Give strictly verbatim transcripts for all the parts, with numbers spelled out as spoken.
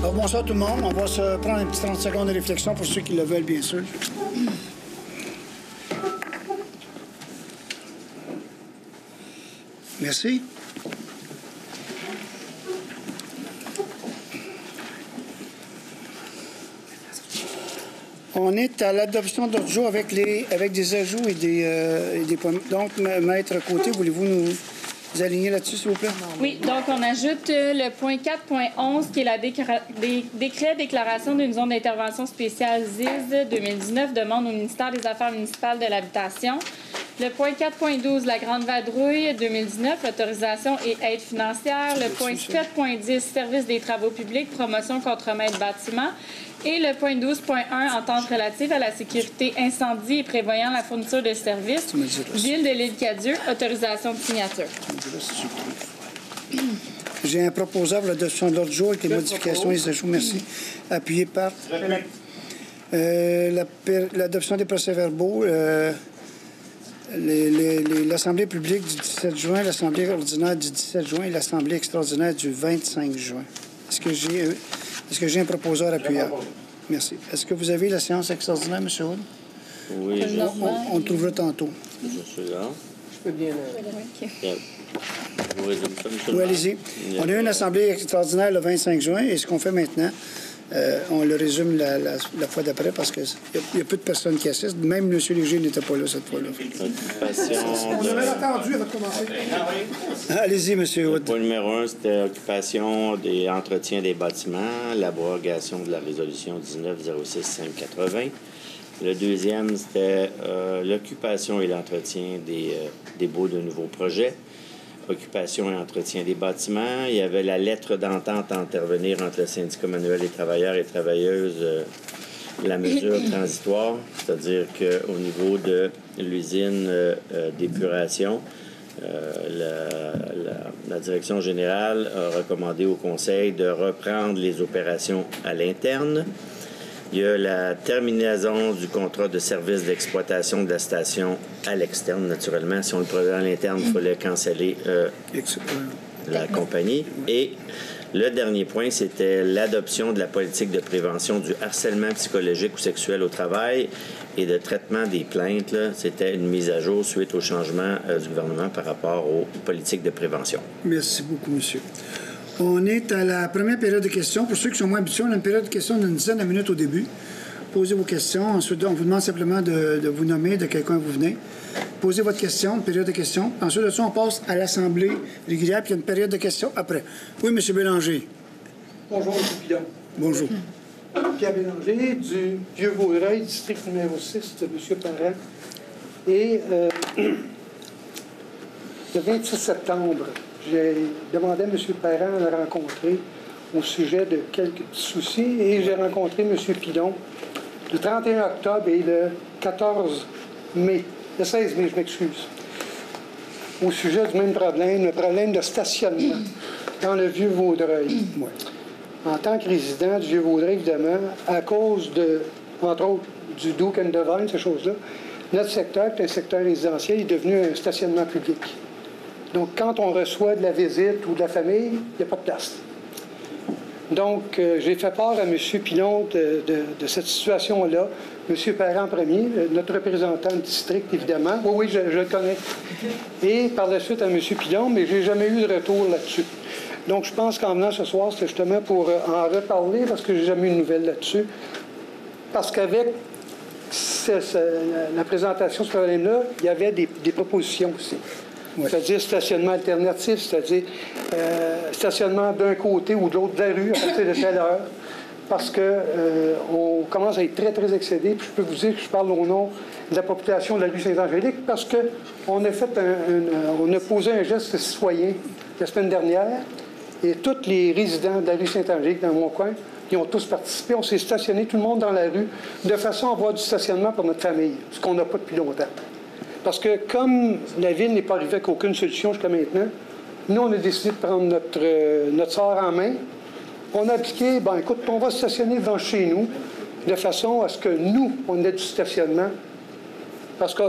Alors, bonsoir tout le monde. On va se prendre un petit trente secondes de réflexion pour ceux qui le veulent, bien sûr. Merci. On est à l'adoption d'ordre du jour avec, les, avec des ajouts et des, euh, et des points. Donc, Maître Côté, voulez-vous nous aligner là-dessus, s'il vous plaît? Oui, donc on ajoute le point quatre point onze, qui est la décra... dé... décret déclaration d'une zone d'intervention spéciale Z I S deux mille dix-neuf, demande au ministère des Affaires municipales de l'Habitation. Le point quatre point douze, la Grande Vadrouille deux mille dix-neuf, autorisation et aide financière. Le point sept point dix, service des travaux publics, promotion contre-maître bâtiment. Et le point douze point un, entente relative à la sécurité incendie et prévoyant la fourniture de services. Ville de l'Île-Cadieux, autorisation de signature. J'ai un proposeur pour l'adoption de l'ordre du jour avec les modifications et les ajouts. Merci. Appuyé par euh, l'adoption des procès-verbaux. Euh, L'Assemblée publique du dix-sept juin, l'Assemblée ordinaire du dix-sept juin et l'Assemblée extraordinaire du vingt-cinq juin. Est-ce que j'ai est-ce que j'ai un proposeur appuyable? Merci. Est-ce que vous avez la séance extraordinaire, M. Hood? Oui, je on, on, on le trouvera tantôt. Je suis là. Je peux bien... Okay. Je vous résume ça, M. Oui, allez-y. On a eu une assemblée extraordinaire le vingt-cinq juin et ce qu'on fait maintenant, euh, on le résume la, la, la fois d'après parce qu'il y, y a peu de personnes qui assistent. Même M. Léger n'était pas là cette fois-là. Occupation de... On avait attendu avant de commencer. Allez-y, M. Hood. Le point numéro un, c'était occupation des entretiens des bâtiments, l'abrogation de la résolution dix-neuf zéro six cinq quatre-vingts. Le deuxième, c'était euh, l'occupation et l'entretien des, euh, des baux de nouveaux projets. Occupation et entretien des bâtiments. Il y avait la lettre d'entente à intervenir entre le syndicat manuel des travailleurs et travailleuses, euh, la mesure transitoire, c'est-à-dire qu'au niveau de l'usine euh, euh, d'épuration, euh, la, la, la direction générale a recommandé au Conseil de reprendre les opérations à l'interne. Il y a la terminaison du contrat de service d'exploitation de la station à l'externe, naturellement. Si on le prenait à l'interne, il fallait canceller euh, la compagnie. Et le dernier point, c'était l'adoption de la politique de prévention du harcèlement psychologique ou sexuel au travail et de traitement des plaintes. C'était une mise à jour suite au changement euh, du gouvernement par rapport aux politiques de prévention. Merci beaucoup, monsieur. On est à la première période de questions. Pour ceux qui sont moins habitués, on a une période de questions d'une dizaine de minutes au début. Posez vos questions. Ensuite, on vous demande simplement de, de vous nommer, de quel coin vous venez. Posez votre question, une période de questions. Ensuite de ça, on passe à l'Assemblée régulière, puis il y a une période de questions après. Oui, M. Bélanger. Bonjour, M. Pilon. Bonjour. Pierre Bélanger, du Vieux-Vaudreuil, district numéro six de M. Parent. Et euh, le vingt-six septembre, j'ai demandé à M. Parent de le rencontrer au sujet de quelques petits soucis et j'ai rencontré M. Pilon le trente et un octobre et le quatorze mai, le seize mai, je m'excuse, au sujet du même problème, le problème de stationnement dans le Vieux-Vaudreuil. Ouais. En tant que résident du Vieux-Vaudreuil, évidemment, à cause de, entre autres, du Duke and Devine, ces choses-là, notre secteur, qui est un secteur résidentiel, est devenu un stationnement public. Donc, quand on reçoit de la visite ou de la famille, il n'y a pas de place. Donc, euh, j'ai fait part à M. Pilon de, de, de cette situation-là. M. Parent premier, notre représentant de district, évidemment. Oui, oui, je, je le connais. Et par la suite à M. Pilon, mais je n'ai jamais eu de retour là-dessus. Donc, je pense qu'en venant ce soir, c'était justement pour euh, en reparler, parce que je n'ai jamais eu de nouvelles là-dessus. Parce qu'avec la présentation de ce problème-là, il y avait des, des propositions aussi. Ouais. C'est-à-dire stationnement alternatif, c'est-à-dire euh, stationnement d'un côté ou de l'autre de la rue à partir de telle heure, parce qu'on euh, commence à être très, très excédé. Puis je peux vous dire que je parle au nom de la population de la rue Saint-Angélique, parce qu'on a fait un, un, on a posé un geste citoyen la semaine dernière, et tous les résidents de la rue Saint-Angélique, dans mon coin, ils ont tous participé. On s'est stationné tout le monde dans la rue, de façon à avoir du stationnement pour notre famille, ce qu'on n'a pas depuis longtemps. Parce que comme la Ville n'est pas arrivée avec aucune solution jusqu'à maintenant, nous, on a décidé de prendre notre, euh, notre sort en main. On a appliqué, ben écoute, on va stationner devant chez nous, de façon à ce que nous, on ait du stationnement. Parce que euh,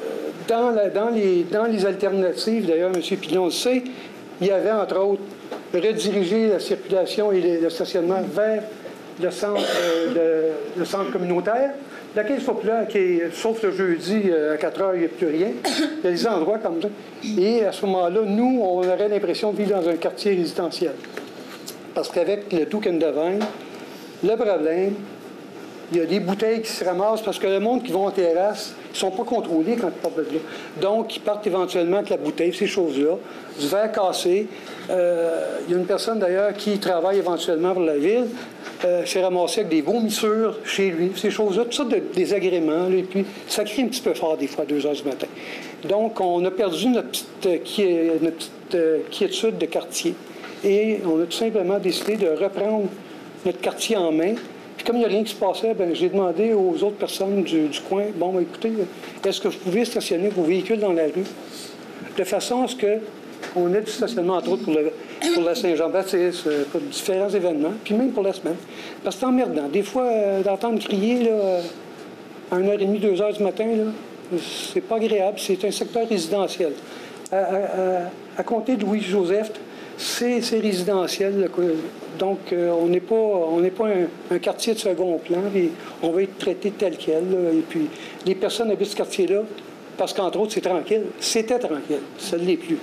dans, la, dans, les, dans les alternatives, d'ailleurs, M. Pilon le sait, il y avait, entre autres, rediriger la circulation et le stationnement vers le centre, euh, le, le centre communautaire. La caisse populaire, qui est, sauf le jeudi euh, à quatre heures, il n'y a plus rien. Il y a des endroits comme ça. Et à ce moment-là, nous, on aurait l'impression de vivre dans un quartier résidentiel. Parce qu'avec le Duke and Divine, le problème, il y a des bouteilles qui se ramassent parce que le monde qui va en terrasse, ils ne sont pas contrôlés quand ils partent de là. Donc, ils partent éventuellement avec la bouteille, ces choses-là, du verre cassé. Euh, il y a une personne, d'ailleurs, qui travaille éventuellement pour la ville, euh, s'est ramassé avec des vomissures chez lui, ces choses-là, tout ça de désagréments. Là, et puis, ça crie un petit peu fort, des fois, à deux heures du matin. Donc, on a perdu notre petite, euh, qui notre petite euh, quiétude de quartier. Et on a tout simplement décidé de reprendre notre quartier en main. Puis comme il n'y a rien qui se passait, bien, j'ai demandé aux autres personnes du, du coin, bon, ben, écoutez, est-ce que vous pouvez stationner vos véhicules dans la rue de façon à ce qu'on ait du stationnement, entre autres, pour, le, pour la Saint-Jean-Baptiste, pour différents événements, puis même pour la semaine. Parce que c'est emmerdant. Des fois, euh, d'entendre crier là, à une heure et demie, deux heures du matin, là, c'est pas agréable. C'est un secteur résidentiel. À, à, à, à compter de Louis-Joseph, c'est résidentiel. Là, donc, euh, on n'est pas, on n'est pas un, un quartier de second plan, et on va être traité tel quel. Là, et puis, les personnes habitent ce quartier-là parce qu'entre autres, c'est tranquille. C'était tranquille. Ça ne l'est plus.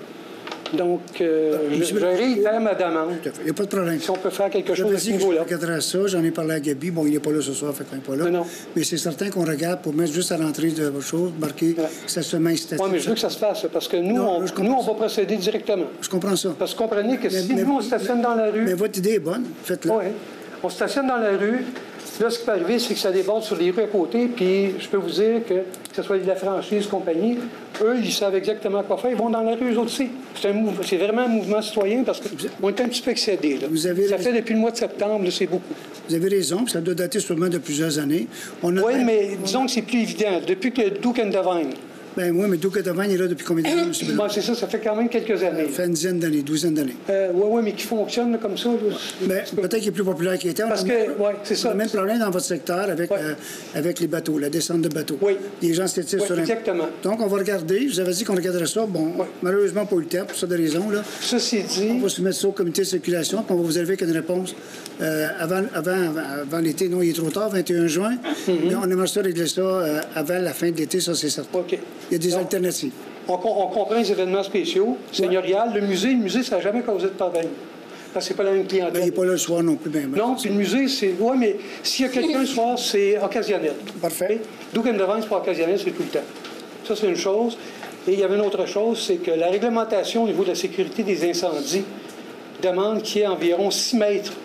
Donc, euh, je, je réitère ma demande. Il n'y a pas de problème. Si on peut faire quelque chose à ce niveau-là. Je regarderai ça. J'en ai parlé à Gabi. Bon, il n'est pas là ce soir, fait qu'il n'est pas là. Non, non. Mais c'est certain qu'on regarde pour mettre juste à l'entrée de votre chose, marqué ouais. stationnement statique. Oui, mais je veux que ça se fasse, parce que nous, non, on, nous on va procéder directement. Je comprends ça. Parce que comprenez que mais, si mais, nous, on stationne dans la rue... Mais votre idée est bonne. Faites-le. Oui. On stationne dans la rue. Là, ce qui peut arriver, c'est que ça déborde sur les rues à côté, puis je peux vous dire que, que ce soit de la franchise, compagnie, eux, ils savent exactement quoi faire. Ils vont dans la rue, eux autres aussi. C'est vraiment un mouvement citoyen parce qu'on est un petit peu excédé. Là. Vous avez ça raison. fait depuis le mois de septembre, c'est beaucoup. Vous avez raison, puis ça doit dater sûrement de plusieurs années. On a oui, même... mais disons que c'est plus évident. Depuis que Duke and Divine. Ben oui, mais Duke and Divine est là depuis combien d'années, M. Bellon? Bon, c'est ça, ça fait quand même quelques années. Ça fait une dizaine d'années, douzaine d'années. Euh, oui, oui, mais qui fonctionne là, comme ça. Ben, peut-être qu'il est plus populaire qu'il était. Parce que, oui, c'est ça. On a le même problème dans votre secteur avec, ouais. euh, avec les bateaux, la descente de bateaux. Oui. Les gens s'étirent oui, sur un... exactement. Donc, on va regarder. Je vous avais dit qu'on regarderait ça. Bon, oui. malheureusement, pas eu le temps, pour ça des raisons. Là. Ceci dit... On va soumettre ça au comité de circulation, puis on va vous arriver avec une réponse euh, avant, avant, avant, avant l'été. Non, il est trop tard, vingt et un juin. Mm-hmm. Mais on aimerait ça régler ça euh, avant la fin de l'été, ça, c'est certain. OK. Il y a des Donc, alternatives. On, on comprend les événements spéciaux, seigneurial. Le musée, le musée, ça n'a jamais causé de problème. Parce que c'est pas la même clientèle. Ben, il n'est pas là le soir non plus. Ben, ben, non, puis le musée, c'est... Oui, mais s'il y a quelqu'un le soir, c'est occasionnel. Parfait. Duke and Divine, c'est pas occasionnel, c'est tout le temps. Ça, c'est une chose. Et il y avait une autre chose, c'est que la réglementation au niveau de la sécurité des incendies demande qu'il y ait environ six mètres.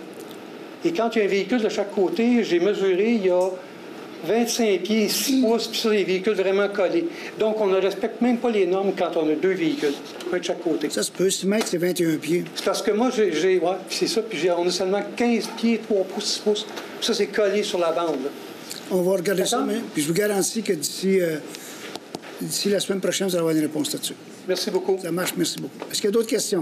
Et quand il y a un véhicule de chaque côté, j'ai mesuré, il y a vingt-cinq pieds, six pouces, puis ça, des véhicules vraiment collés. Donc, on ne respecte même pas les normes quand on a deux véhicules, un de chaque côté. Ça se peut. six mètres, c'est vingt et un pieds. C'est parce que moi, j'ai... Ouais, c'est ça, puis on a seulement quinze pieds, trois pouces, six pouces. Puis ça, c'est collé sur la bande. Là. On va regarder ça, mais puis je vous garantis que d'ici euh, d'ici la semaine prochaine, vous allez avoir une réponse là-dessus. Merci beaucoup. Ça marche, merci beaucoup. Est-ce qu'il y a d'autres questions?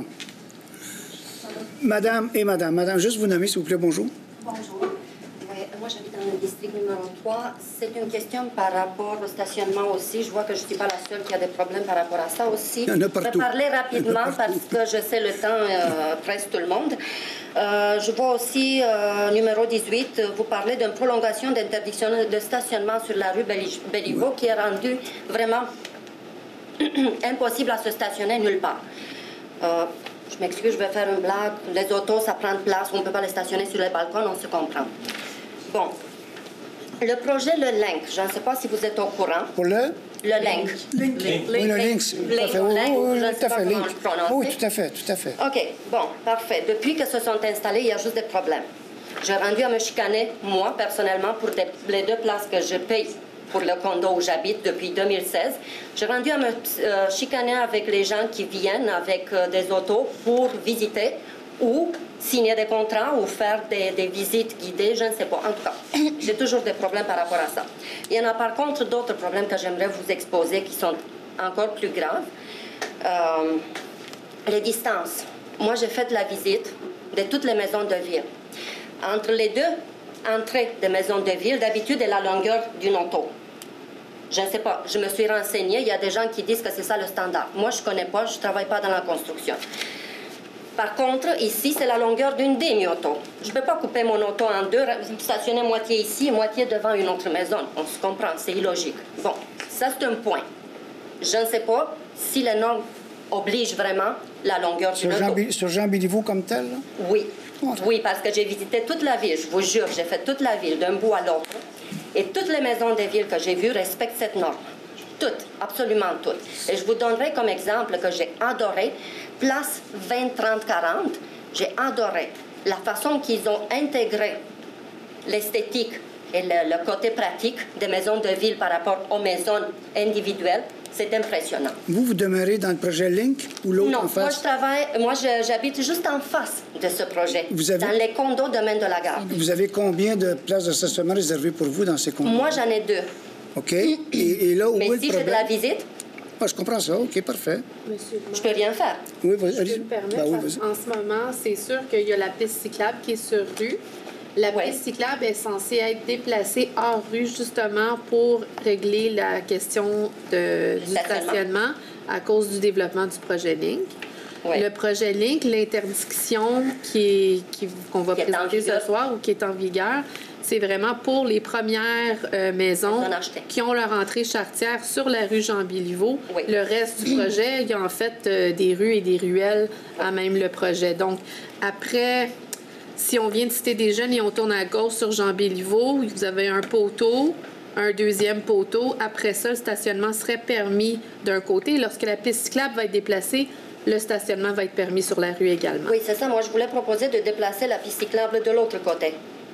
Madame et madame. Madame, juste vous nommer, s'il vous plaît. Bonjour. Bonjour. Moi, j'habite dans le district numéro trois. C'est une question par rapport au stationnement aussi. Je vois que je ne suis pas la seule qui a des problèmes par rapport à ça aussi. Il y en a partout. Je vais parler rapidement parce que je sais le temps euh, presse tout le monde. Euh, je vois aussi, euh, numéro dix-huit, vous parlez d'une prolongation d'interdiction de stationnement sur la rue Béliveau qui est rendue vraiment impossible à se stationner nulle part. Euh, je m'excuse, je vais faire une blague. Les autos, ça prend de place. On ne peut pas les stationner sur les balcons, on se comprend. Bon, le projet Le Link, je ne sais pas si vous êtes au courant. Pour le? Le Link. Link. Oui, le Link, tout à fait. Oui, oui, tout à fait. Link. Oui, tout à fait, tout à fait. OK, bon, parfait. Depuis que se sont installés, il y a juste des problèmes. J'ai rendu à me chicaner, moi, personnellement, pour des, les deux places que je paye pour le condo où j'habite depuis deux mille seize. J'ai rendu à me euh, chicaner avec les gens qui viennent avec euh, des autos pour visiter ou signer des contrats ou faire des, des visites guidées, je ne sais pas. En tout cas, j'ai toujours des problèmes par rapport à ça. Il y en a par contre d'autres problèmes que j'aimerais vous exposer qui sont encore plus graves. Euh, les distances. Moi, j'ai fait la visite de toutes les maisons de ville. Entre les deux entrées des maisons de ville, d'habitude, est la longueur d'une auto. Je ne sais pas, je me suis renseignée, il y a des gens qui disent que c'est ça le standard. Moi, je ne connais pas, je ne travaille pas dans la construction. Par contre, ici, c'est la longueur d'une demi-auto. Je ne peux pas couper mon auto en deux, stationner moitié ici et moitié devant une autre maison. On se comprend, c'est illogique. Bon, ça, c'est un point. Je ne sais pas si les normes obligent vraiment la longueur d'une auto. Jean, sur Jean Béliveau comme tel, là? Oui. Oui, parce que j'ai visité toute la ville, je vous jure, j'ai fait toute la ville d'un bout à l'autre. Et toutes les maisons des villes que j'ai vues respectent cette norme. Toutes, absolument toutes. Et je vous donnerai comme exemple que j'ai adoré, place vingt, trente, quarante, j'ai adoré la façon qu'ils ont intégré l'esthétique et le, le côté pratique des maisons de ville par rapport aux maisons individuelles. C'est impressionnant. Vous, vous demeurez dans le projet Link ou l'autre en face? Non, moi, je travaille, moi, je, j'habite juste en face de ce projet, vous avez... dans les condos domaine de la gare. Vous avez combien de places de stationnement réservées pour vous dans ces condos? Moi, j'en ai deux. OK. Et, et là, où Mais est le si j'ai de problème? la visite... Ah, je comprends ça. OK, parfait. Monsieur, je peux rien faire. Oui, vas-y. Je peux me permettre, Ben oui, en ce moment, c'est sûr qu'il y a la piste cyclable qui est sur rue. La Ouais. piste cyclable est censée être déplacée hors rue justement pour régler la question de, du Stationnement. stationnement à cause du développement du projet Link. Ouais. Le projet Link, l'interdiction qui est, qui, qu'on va Qui est en présenter vigueur. ce soir ou qui est en vigueur, c'est vraiment pour les premières euh, maisons Maisons achetées. qui ont leur entrée charretière sur la rue Jean-Béliveau. Oui. Le reste du projet, il y a en fait euh, des rues et des ruelles à même le projet. Donc, après, si on vient de Cité des Jeunes et on tourne à gauche sur Jean-Béliveau, vous avez un poteau, un deuxième poteau. Après ça, le stationnement serait permis d'un côté. Lorsque la piste cyclable va être déplacée, le stationnement va être permis sur la rue également. Oui, c'est ça. Moi, je voulais proposer de déplacer la piste cyclable de l'autre côté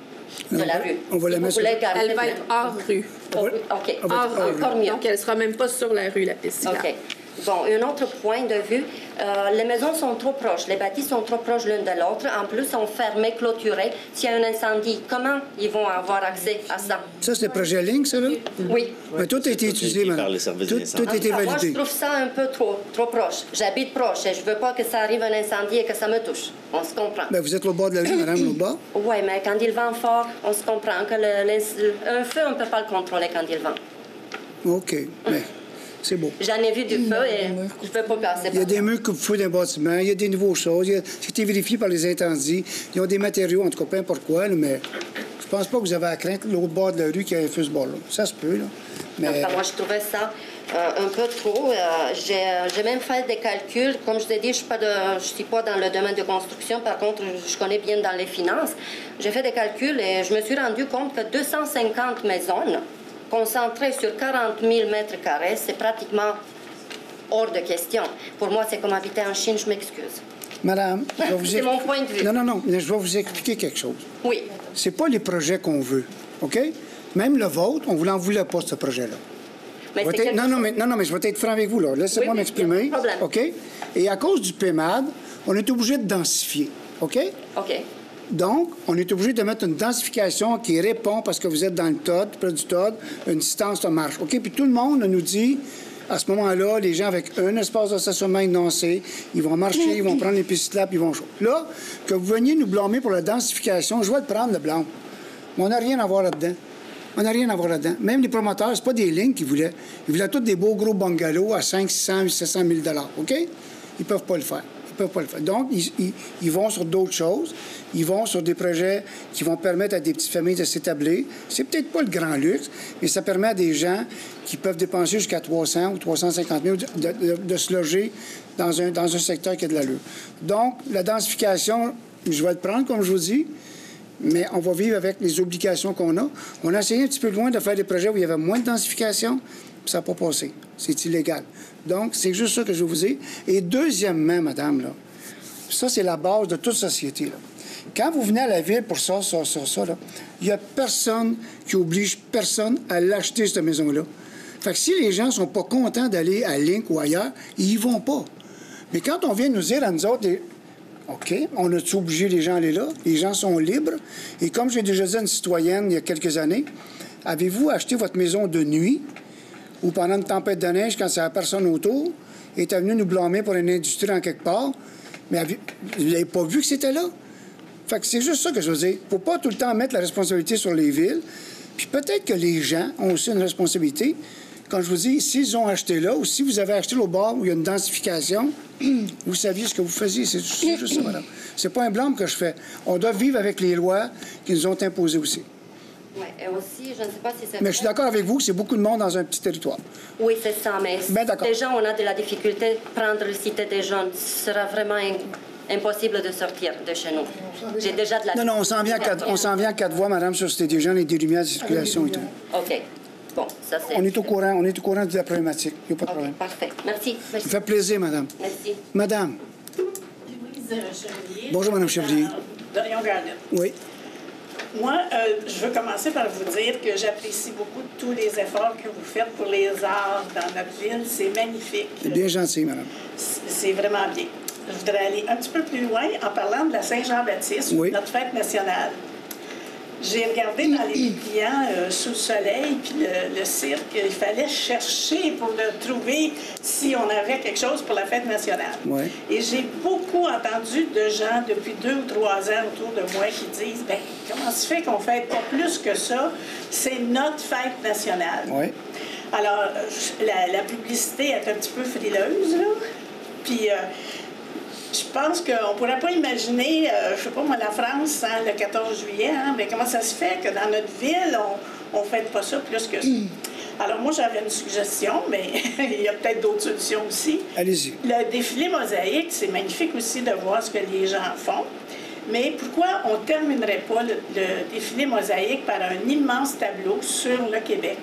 de on la va, rue. On va Si la vous mettre voulez sur... garder Elle va le- être hors rue. Oh, oui, OK. Elle va être Hors hors rue. Encore mieux. Donc, elle ne sera même pas sur la rue, la piste cyclable. OK. Bon, un autre point de vue, euh, les maisons sont trop proches, les bâtis sont trop proches l'une de l'autre. En plus, sont fermés, clôturés. S'il y a un incendie, comment ils vont avoir accès à ça? Ça, c'est le projet Link, ça, là? Oui. Mais tout a été utilisé, par madame. les services Tout, d'incendie. tout a été Ah, moi, je validé. trouve ça un peu trop, trop proche. J'habite proche et je veux pas que ça arrive un incendie et que ça me touche. On se comprend. Ben, vous êtes au bord de la rue, madame, au bas. Oui, mais quand il vent fort, on se comprend que le, le- un feu, on ne peut pas le contrôler quand il vent. OK. Mais c'est beau. J'en ai vu du feu et je ne peux pas passer Il y a par des là. murs coupe-feu d'un bâtiment, il y a des nouvelles choses, il y a... c'était vérifié par les incendies, ils ont des matériaux, en tout cas, peu importe quoi, là, mais je pense pas que vous avez à craindre l'autre bord de la rue qui a un feu ce bord-là. Ça se peut, là. Mais Enfin, moi, je trouvais ça euh, un peu trop. Euh, j'ai, j'ai même fait des calculs. Comme je vous ai dit, je ne suis, pas de- je suis pas dans le domaine de construction. Par contre, je connais bien dans les finances. J'ai fait des calculs et je me suis rendu compte que deux cent cinquante maisons concentrées sur quarante mille mètres carrés, c'est pratiquement hors de question. Pour moi, c'est comme habiter en Chine, je m'excuse. madame, je vais vous C'est mon point de vue. Non, non, non, mais je vais vous expliquer quelque chose. Oui. C'est pas les projets qu'on veut, OK? Même le vôtre, on ne en voulait pas, ce projet-là. Mais Je vais c'est être- quelque non, non, chose- mais, non, non, mais je vais être franc avec vous, là. Laissez-moi Oui, oui, m'exprimer. y a pas de problème. OK? Et à cause du P M A D, on est obligé de densifier. OK? OK. Donc, on est obligé de mettre une densification qui répond, parce que vous êtes dans le T O D, près du T O D, une distance de marche. OK? Puis tout le monde nous dit, à ce moment-là, les gens avec un espace de stationnement énoncé, ils vont marcher, ils vont prendre les pistes là, puis ils vont chaud. Là, que vous veniez nous blâmer pour la densification, je vais le prendre, le blanc. Mais on n'a rien à voir là-dedans. On n'a rien à voir là-dedans. Même les promoteurs, c'est pas des lignes qu'ils voulaient. Ils voulaient tous des beaux gros bungalows à cinq cents, sept cent mille dollars. OK? Ils peuvent pas le faire. Ils peuvent pas le faire. Donc, ils, ils- ils vont sur d'autres choses. Ils vont sur des projets qui vont permettre à des petites familles de s'établir. C'est peut-être pas le grand luxe, mais ça permet à des gens qui peuvent dépenser jusqu'à trois cents ou trois cent cinquante mille de, de- de se loger dans un, dans un secteur qui a de l'allure. Donc, la densification, je vais le prendre, comme je vous dis, mais on va vivre avec les obligations qu'on a. On a essayé un petit peu loin de faire des projets où il y avait moins de densification, puis ça n'a pas passé. C'est illégal. Donc, c'est juste ça que je vous dis. Et deuxièmement, madame, là, ça, c'est la base de toute société, là. Quand vous venez à la ville pour ça, ça, ça, ça, là, il n'y a personne qui oblige personne à l'acheter, cette maison-là. Fait que si les gens ne sont pas contents d'aller à Link ou ailleurs, ils y vont pas. Mais quand on vient nous dire à nous autres, les- OK, on a-tu obligé les gens à aller là? Les gens sont libres. Et comme j'ai déjà dit à une citoyenne il y a quelques années, avez-vous acheté votre maison de nuit ou pendant une tempête de neige quand il n'y avait personne autour et est venu nous blâmer pour une industrie en quelque part? Mais avez- vous n'avez pas vu que c'était là? Fait que c'est juste ça que je veux dire. Il ne faut pas tout le temps mettre la responsabilité sur les villes. Puis peut-être que les gens ont aussi une responsabilité. Quand je vous dis, s'ils ont acheté là ou si vous avez acheté au bord où il y a une densification, vous saviez ce que vous faisiez. C'est juste ça, madame. C'est pas un blâme que je fais. On doit vivre avec les lois qui nous ont imposées aussi. Oui, et aussi, je ne sais pas si c'est Mais je suis d'accord avec vous, c'est beaucoup de monde dans un petit territoire. Oui, c'est ça, mais Ben, d'accord. déjà, on a de la difficulté. Prendre le cité des jeunes sera vraiment in- impossible de sortir de chez nous. J'ai déjà de la... Non, non, on s'en vient à quatre, on s'en vient à quatre voies, madame, sur Cité des jeunes et des lumières de circulation et tout. OK. Bon, ça c'est... On est au courant, on est au courant de la problématique. Il n'y a pas de OK, problème. parfait. Merci. Ça Merci. me fait plaisir, madame. Merci. Madame. Louise Chevalier. Bonjour, Madame Chevalier. Dorion Garden. Oui. Moi, euh, je veux commencer par vous dire que j'apprécie beaucoup tous les efforts que vous faites pour les arts dans notre ville. C'est magnifique. C'est bien gentil, madame. C'est vraiment bien. Je voudrais aller un petit peu plus loin en parlant de la Saint-Jean-Baptiste, Oui. notre fête nationale. J'ai regardé dans les dépliants euh, sous le soleil, puis le, le cirque, il fallait chercher pour le trouver si on avait quelque chose pour la fête nationale. Oui. Et j'ai beaucoup entendu de gens depuis deux ou trois ans autour de moi qui disent, ben comment se fait qu'on ne fête pas plus que ça? C'est notre fête nationale. Oui. Alors, euh, la, la publicité est un petit peu frileuse, là. Puis, euh, je pense qu'on ne pourrait pas imaginer, euh, je sais pas moi, la France, hein, le quatorze juillet, hein, mais comment ça se fait que dans notre ville, on ne fête pas ça plus que ça? Alors, moi, j'avais une suggestion, mais il y a peut-être d'autres solutions aussi. Allez-y. Le défilé mosaïque, c'est magnifique aussi de voir ce que les gens font. Mais pourquoi on ne terminerait pas le, le défilé mosaïque par un immense tableau sur le Québec?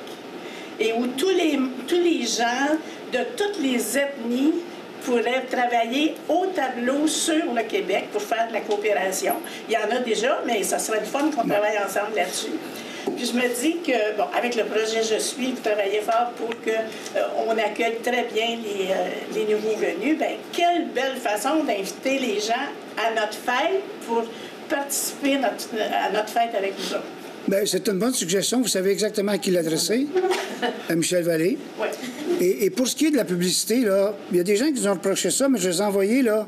Et où tous les, tous les gens de toutes les ethnies pourraient travailler au tableau sur le Québec pour faire de la coopération. Il y en a déjà, mais ça serait le fun qu'on travaille ensemble là-dessus. Puis je me dis que, bon, avec le projet Je suis, vous travaillez fort pour qu'on euh, accueille très bien les, euh, les nouveaux venus. Bien, quelle belle façon d'inviter les gens à notre fête pour participer notre, à notre fête avec nous autres. Bien, c'est une bonne suggestion. Vous savez exactement à qui l'adresser. À Michel Vallée. Oui. Et, et pour ce qui est de la publicité, là, il y a des gens qui nous ont reproché ça, mais je les ai envoyés, là,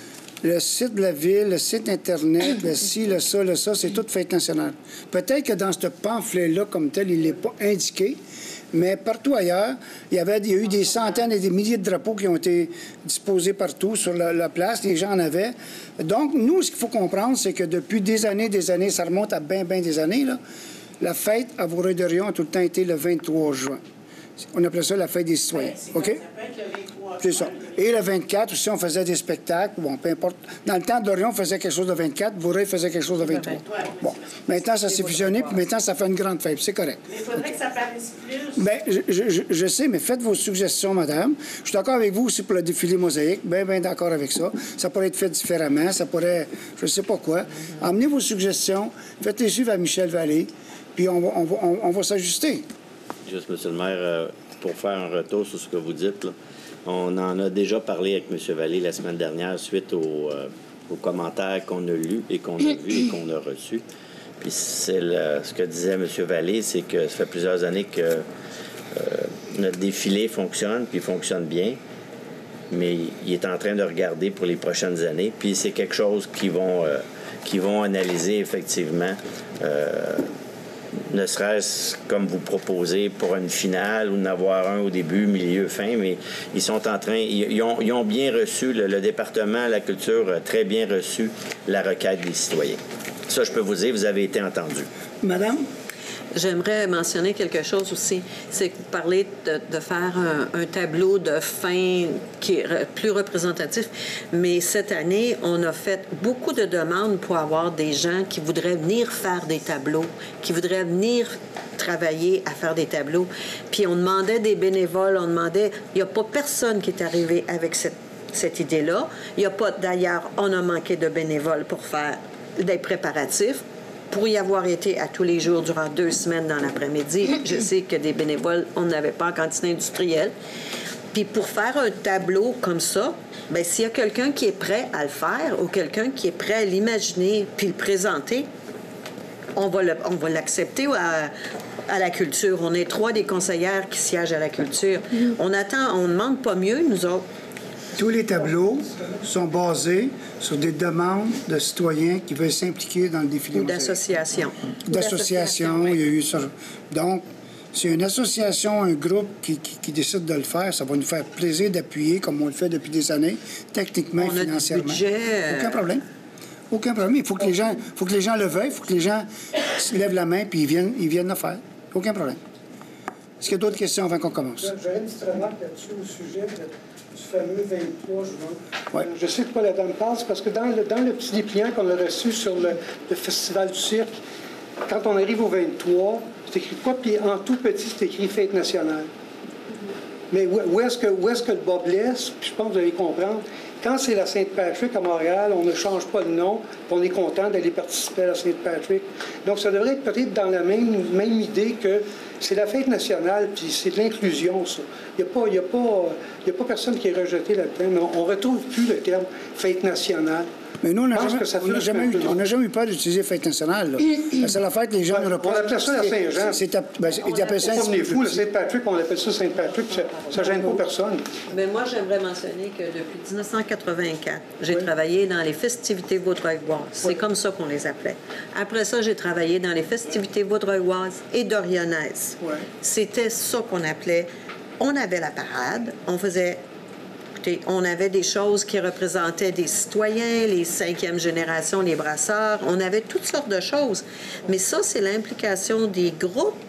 le site de la ville, le site Internet, le ci, le ça, le ça, c'est toute fête nationale. Peut-être que dans ce pamphlet-là, comme tel, il n'est pas indiqué, mais partout ailleurs, il y, avait, il y a eu des centaines et des milliers de drapeaux qui ont été disposés partout sur la, la place. Les gens en avaient. Donc, nous, ce qu'il faut comprendre, c'est que depuis des années, des années, ça remonte à bien, bien des années, là, la fête à Vaudreuil-Dorion a tout le temps été le vingt-trois juin. On appelait ça la fête des citoyens. OK? C'est ça. Et le vingt-quatre aussi, on faisait des spectacles. Bon, peu importe. Dans le temps, Dorion faisait quelque chose de vingt-quatre, Vaudreuil faisait quelque chose de vingt-trois. Bon. Maintenant, ça s'est fusionné, puis maintenant, ça fait une grande fête. C'est correct. Il faudrait que ça paraisse plus. Bien, je, je, je sais, mais faites vos suggestions, madame. Je suis d'accord avec vous aussi pour le défilé mosaïque. Bien, bien d'accord avec ça. Ça pourrait être fait différemment. Ça pourrait, je ne sais pas quoi. Emmenez vos suggestions. Faites-les suivre à Michel Vallée, puis on va, on va, on, on va s'ajuster. Juste, M. le maire, euh, pour faire un retour sur ce que vous dites, là, on en a déjà parlé avec M. Vallée la semaine dernière suite aux, euh, aux commentaires qu'on a lus et qu'on a vus et qu'on a reçus. Puis c'est le, ce que disait M. Vallée, c'est que ça fait plusieurs années que euh, notre défilé fonctionne, puis fonctionne bien, mais il est en train de regarder pour les prochaines années. Puis c'est quelque chose qu'ils vont, euh, qu'ils vont analyser effectivement. Euh, ne serait-ce comme vous proposez pour une finale ou n'avoir un au début, milieu, fin, mais ils sont en train, ils, ils, ont, ils ont bien reçu, le, le département de la culture a très bien reçu la requête des citoyens. Ça, je peux vous dire, vous avez été entendu. Madame? J'aimerais mentionner quelque chose aussi. C'est que vous parlez de, de faire un, un tableau de fin qui est re, plus représentatif. Mais cette année, on a fait beaucoup de demandes pour avoir des gens qui voudraient venir faire des tableaux, qui voudraient venir travailler à faire des tableaux. Puis on demandait des bénévoles, on demandait... Il n'y a pas personne qui est arrivé avec cette, cette idée-là. Il n'y a pas... D'ailleurs, on a manqué de bénévoles pour faire des préparatifs. Pour y avoir été à tous les jours durant deux semaines dans l'après-midi, je sais que des bénévoles, on n'avait pas en quantité industrielle. Puis pour faire un tableau comme ça, bien, s'il y a quelqu'un qui est prêt à le faire ou quelqu'un qui est prêt à l'imaginer puis le présenter, on va, le, on va l'accepter à, à la culture. On est trois des conseillères qui siègent à la culture. On attend, on ne demande pas mieux, nous autres. Tous les tableaux sont basés sur des demandes de citoyens qui veulent s'impliquer dans le défilé. Ou d'associations. D'associations, il y a eu ça. Donc, C'est une association, un groupe qui, qui, qui décide de le faire. Ça va nous faire plaisir d'appuyer, comme on le fait depuis des années, techniquement on et financièrement. A du budget, euh... Aucun problème. Aucun problème. Il faut que les gens, faut que les gens le veuillent, il faut que les gens se lèvent la main puis ils viennent, ils viennent le faire. Aucun problème. Est-ce qu'il y a d'autres questions avant qu'on commence? J'aurais une petite remarque là-dessus au sujet de, du fameux vingt-trois juin. Ouais. Je sais de quoi la dame parle, parce que dans le, dans le petit dépliant qu'on a reçu sur le, le Festival du cirque, quand on arrive au vingt-trois, c'est écrit quoi? Puis en tout petit, c'est écrit Fête nationale. Mais où, où est-ce que, où est-ce que le bas blesse? Puis je pense que vous allez comprendre. Quand c'est la Saint-Patrick à Montréal, on ne change pas de nom, puis on est content d'aller participer à la Saint-Patrick. Donc, ça devrait être peut-être dans la même, même idée que c'est la fête nationale, puis c'est de l'inclusion, ça. Il n'y a, a, a, a pas personne qui est rejeté là-dedans. On ne retrouve plus le terme fête nationale. Mais nous, on n'a jamais, jamais, eu, jamais eu peur d'utiliser fête nationale. La seule affaire que les gens ouais, ne reprennent. On appelle ça la Saint-Jean. C'est ben, ils appellent ça comme les fous, le Saint-Patrick, on appelle ça Saint-Patrick, ça ne gêne pas personne. Mais moi, j'aimerais mentionner que depuis dix-neuf cent quatre-vingt-quatre, j'ai oui. travaillé dans les festivités vaudreuilloises. C'est oui. comme ça qu'on les appelait. Après ça, j'ai travaillé dans les festivités vaudreuilloises et dorianaises. Oui. C'était ça qu'on appelait. On avait la parade, on faisait... On avait des choses qui représentaient des citoyens, les cinquième génération, les brasseurs. On avait toutes sortes de choses. Mais ça, c'est l'implication des groupes.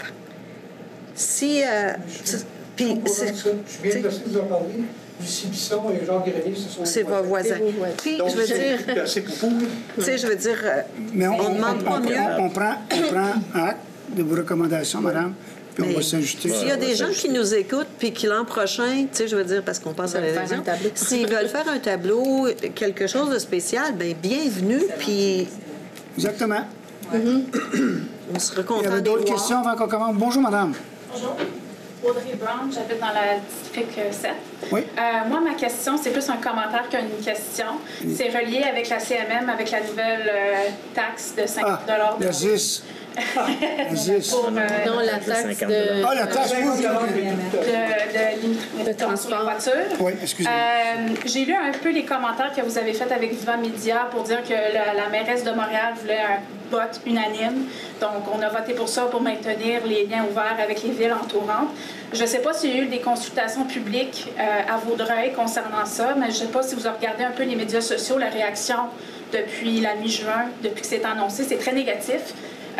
Si... Euh, puis, je suis bien de ce que vous en parlez. Lucie Bisson et Jean Grenier, ce sont... C'est vos voisins. Puis, je veux dire... C'est beaucoup. Tu sais, je veux dire... Mais on ne demande pas on, mieux. On, on, prend, on prend acte de vos recommandations, madame. Puis on va s'ajuster. S'il y a des gens qui nous écoutent, puis qui l'an prochain, tu sais, je veux dire, parce qu'on passe à la télévision, s'ils veulent faire un tableau, quelque chose de spécial, bien, bienvenue, puis... Exactement. Mm-hmm. On serait content. Il y avait d'autres questions avant qu'on commence. Bonjour, madame. Bonjour. Audrey Brown, j'habite dans la district sept. Oui. Euh, moi, ma question, c'est plus un commentaire qu'une question. Oui. C'est relié avec la C M M, avec la nouvelle euh, taxe de cinquante dollars. Ah, la Z I S. Ah, pour, euh, non, la taxe de... Ah, la taxe de, de, de, de, de transport de voiture. Oui, excusez-moi. Euh, j'ai lu un peu les commentaires que vous avez faits avec Viva Média pour dire que la, la mairesse de Montréal voulait un vote unanime. Donc, on a voté pour ça, pour maintenir les liens ouverts avec les villes entourantes. Je ne sais pas s'il y a eu des consultations publiques euh, à Vaudreuil concernant ça, mais je ne sais pas si vous avez regardé un peu les médias sociaux, la réaction depuis la mi-juin, depuis que c'est annoncé, c'est très négatif. Euh,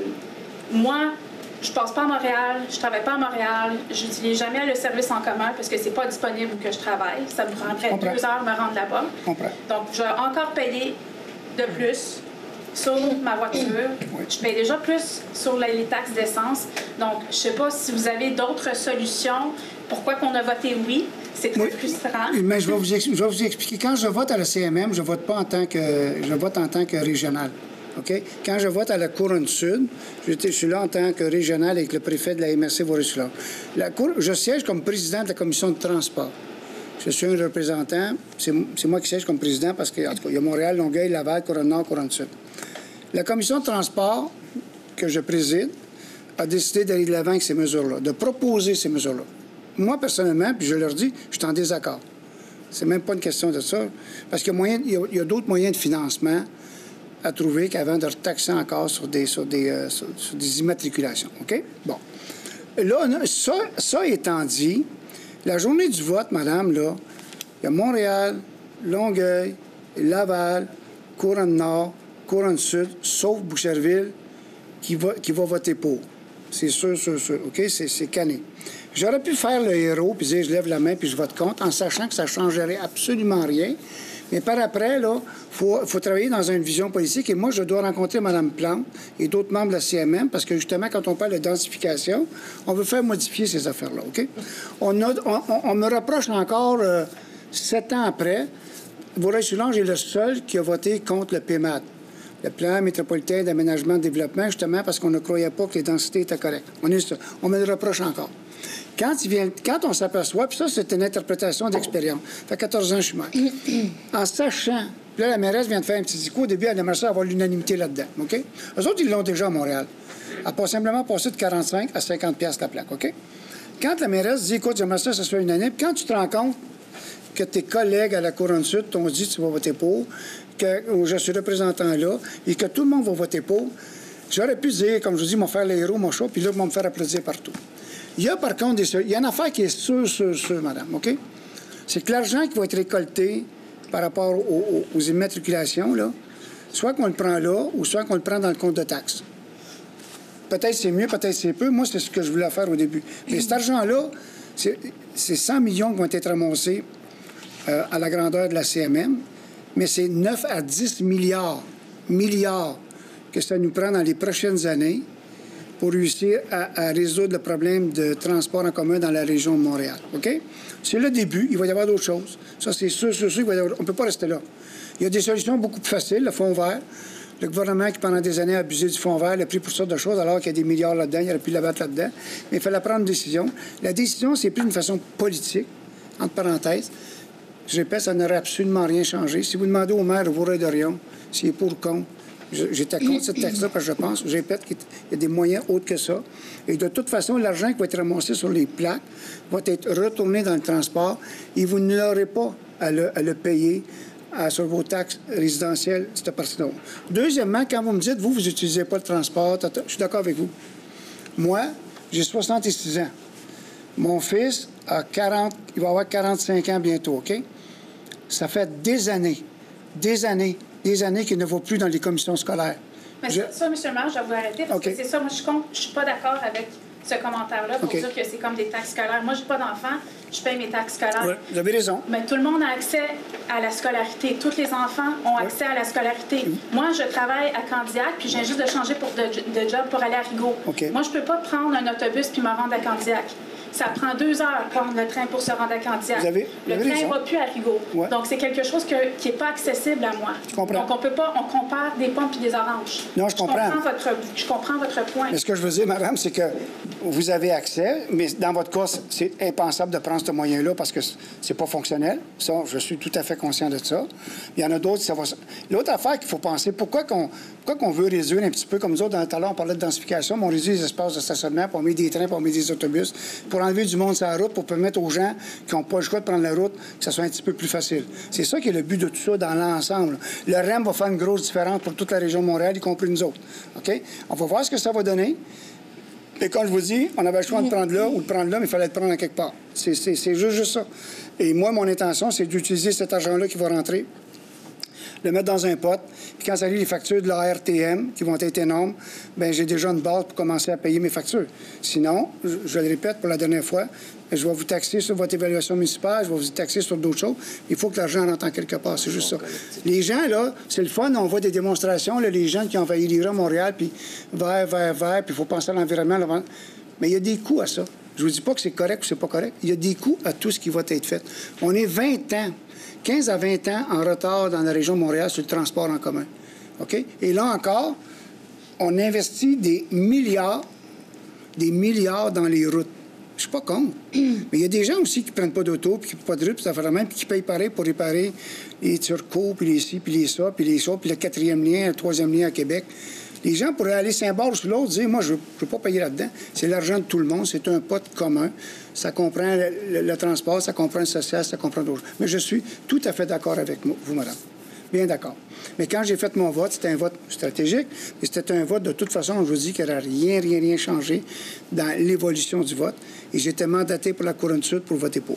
moi, je passe pas à Montréal, je travaille pas à Montréal, je n'utilise jamais le service en commun parce que c'est pas disponible où que je travaille. Ça me prendrait Comprends. deux heures de me rendre là-bas. Comprends. Donc, je vais encore payer de plus sur ma voiture. Oui. Je paye déjà plus sur les taxes d'essence. Donc, je sais pas si vous avez d'autres solutions. Pourquoi qu'on a voté oui? C'est très oui. frustrant. Mais je vais, vous je vais vous expliquer. Quand je vote à la C M M, je vote pas en tant que je vote en tant que régional. OK? Quand je vote à la Couronne-Sud, je suis là en tant que régional avec le préfet de la M R C Vaudreuil-Soulanges. Je siège comme président de la commission de transport. Je suis un représentant. C'est moi qui siège comme président parce qu'il y a Montréal, Longueuil, Laval, Couronne-Nord, Couronne-Sud. La commission de transport que je préside a décidé d'aller de l'avant avec ces mesures-là, de proposer ces mesures-là. Moi, personnellement, puis je leur dis, je suis en désaccord. C'est même pas une question de ça. Parce qu'il y a, moyen, il y a, il y a d'autres moyens de financement à trouver qu'avant de retaxer encore sur des, sur des, euh, sur, sur des immatriculations. OK? Bon. Là, ça, ça étant dit, la journée du vote, madame, là, il y a Montréal, Longueuil, Laval, Couronne-Nord, Couronne-Sud, sauf Boucherville, qui va, qui va voter pour. C'est sûr, sûr, sûr. OK? C'est canné. J'aurais pu faire le héros, puis dire je lève la main, puis je vote contre, en sachant que ça ne changerait absolument rien. Mais par après, là, il faut, faut travailler dans une vision politique. Et moi, je dois rencontrer Mme Plante et d'autres membres de la C M M, parce que justement, quand on parle de densification, on veut faire modifier ces affaires-là, OK? On, a, on, on me reproche encore, euh, sept ans après, Vaudreuil-Soulanges est le seul qui a voté contre le P M A D, le plan métropolitain d'aménagement et de développement, justement parce qu'on ne croyait pas que les densités étaient correctes. On, est, on me le reproche encore. Quand, il vient, quand on s'aperçoit, puis ça, c'est une interprétation d'expérience. Ça fait quatorze ans que je suis maire. En sachant, puis là, la mairesse vient de faire un petit discours. Au début, elle aimerait ça avoir l'unanimité là-dedans, OK? Eux autres, ils l'ont déjà à Montréal. Elle a simplement passé de quarante-cinq à cinquante piastres la plaque, OK? Quand la mairesse dit, écoute, j'aimerais ça que ce soit unanime, puis quand tu te rends compte que tes collègues à la Couronne-Sud t'ont dit que tu vas voter pour, que je suis représentant là, et que tout le monde va voter pour, j'aurais pu dire, comme je vous dis, m'en faire les héros, mon show, puis là, ils vont me faire applaudir partout. Il y a par contre des... Il y a une affaire qui est sûre, sûre, sûre, madame, OK? C'est que l'argent qui va être récolté par rapport aux, aux immatriculations, là, soit qu'on le prend là, ou soit qu'on le prend dans le compte de taxes. Peut-être c'est mieux, peut-être c'est peu. Moi, c'est ce que je voulais faire au début. Mais cet argent-là, c'est cent millions qui vont être ramassés euh, à la grandeur de la C M M, mais c'est neuf à dix milliards, milliards que ça nous prend dans les prochaines années pour réussir à, à résoudre le problème de transport en commun dans la région de Montréal. OK? C'est le début. Il va y avoir d'autres choses. Ça, c'est sûr, sûr, sûr. On ne peut pas rester là. Il y a des solutions beaucoup plus faciles. Le fonds vert. Le gouvernement qui, pendant des années, a abusé du fonds vert, l'a pris pour toutes sortes de choses, alors qu'il y a des milliards là-dedans. Il aurait pu la battre là-dedans. Mais il fallait prendre une décision. La décision, c'est prise d'une façon politique, entre parenthèses. Je répète, ça n'aurait absolument rien changé. Si vous demandez au maire de Vaudreuil-Dorion s'il est pour ou contre, j'étais contre cette taxe-là parce que je pense, je répète qu'il y a des moyens autres que ça. Et de toute façon, l'argent qui va être ramassé sur les plaques va être retourné dans le transport et vous n'aurez pas à le, à le payer à, sur vos taxes résidentielles, cette partie-là. Deuxièmement, quand vous me dites, vous, vous n'utilisez pas le transport, je suis d'accord avec vous. Moi, j'ai soixante-six ans. Mon fils a quarante, il va avoir quarante-cinq ans bientôt, OK? Ça fait des années, des années, des années qu'il ne va plus dans les commissions scolaires. Mais je... ça, M. le maire, je dois vous arrêter parce okay. que c'est ça, moi, je ne suis pas d'accord avec ce commentaire-là pour okay. dire que c'est comme des taxes scolaires. Moi, je n'ai pas d'enfants, je paye mes taxes scolaires. Ouais, vous avez raison. Mais tout le monde a accès à la scolarité. Tous les enfants ont ouais. accès à la scolarité. Mm. Moi, je travaille à Candiac, puis je viens juste de changer pour de, de job pour aller à Rigaud. Okay. Moi, je ne peux pas prendre un autobus puis me rendre à Candiac. Ça prend deux heures prendre le train pour se rendre à Candiac. Vous avez, vous le avez train raison. ne va plus à Rigaud. Ouais. Donc, c'est quelque chose que, qui n'est pas accessible à moi. Je comprends. Donc, on peut pas, on compare des pommes et des oranges. Non, je comprends. Je comprends votre, je comprends votre point. Mais ce que je veux dire, madame, c'est que vous avez accès, mais dans votre cas, c'est impensable de prendre ce moyen-là parce que c'est pas fonctionnel. Ça, je suis tout à fait conscient de ça. Il y en a d'autres, ça va... L'autre affaire qu'il faut penser, pourquoi qu'on pourquoi qu'on veut réduire un petit peu, comme nous autres, dans le talent, on parlait de densification, mais on réduit les espaces de stationnement, puis on met des trains, puis on met des autobus, pour enlever du monde sur la route, pour permettre aux gens qui n'ont pas le choix de prendre la route, que ça soit un petit peu plus facile. C'est ça qui est le but de tout ça dans l'ensemble. Le R E M va faire une grosse différence pour toute la région de Montréal, y compris nous autres. OK? On va voir ce que ça va donner. Et comme je vous dis, on avait le choix de prendre là ou de prendre là, mais il fallait le prendre à quelque part. C'est juste, juste ça. Et moi, mon intention, c'est d'utiliser cet argent-là qui va rentrer, le mettre dans un pot, puis quand ça arrive les factures de la R T M, qui vont être énormes, bien, j'ai déjà une base pour commencer à payer mes factures. Sinon, je, je le répète pour la dernière fois, je vais vous taxer sur votre évaluation municipale, je vais vous taxer sur d'autres choses. Il faut que l'argent rentre en quelque part, c'est juste ça. Les gens, là, c'est le fun, on voit des démonstrations, là, les gens qui ont envahi les rues à Montréal, puis vert, vert, vert, puis il faut penser à l'environnement. Mais il y a des coûts à ça. Je ne vous dis pas que c'est correct ou c'est pas correct. Il y a des coûts à tout ce qui va être fait. On est vingt ans, quinze à vingt ans en retard dans la région de Montréal sur le transport en commun. OK? Et là encore, on investit des milliards, des milliards dans les routes. Je suis pas contre. Mais il y a des gens aussi qui prennent pas d'auto, puis qui prennent pas de route, puis ça fait la même, puis qui payent pareil pour réparer les turcos, puis les ci, puis les ça, puis les ça, puis le quatrième lien, le troisième lien à Québec. Les gens pourraient aller Saint-Barth sur l'autre, dire, moi, je ne veux pas payer là-dedans. C'est l'argent de tout le monde, c'est un pot commun. Ça comprend le, le, le transport, ça comprend le social, ça comprend d'autres choses. Mais je suis tout à fait d'accord avec vous, madame. Bien d'accord. Mais quand j'ai fait mon vote, c'était un vote stratégique, mais c'était un vote, de toute façon, je vous dis qu'il n'y aurait rien, rien, rien changé dans l'évolution du vote. Et j'étais mandaté pour la Couronne-Sud pour voter pour.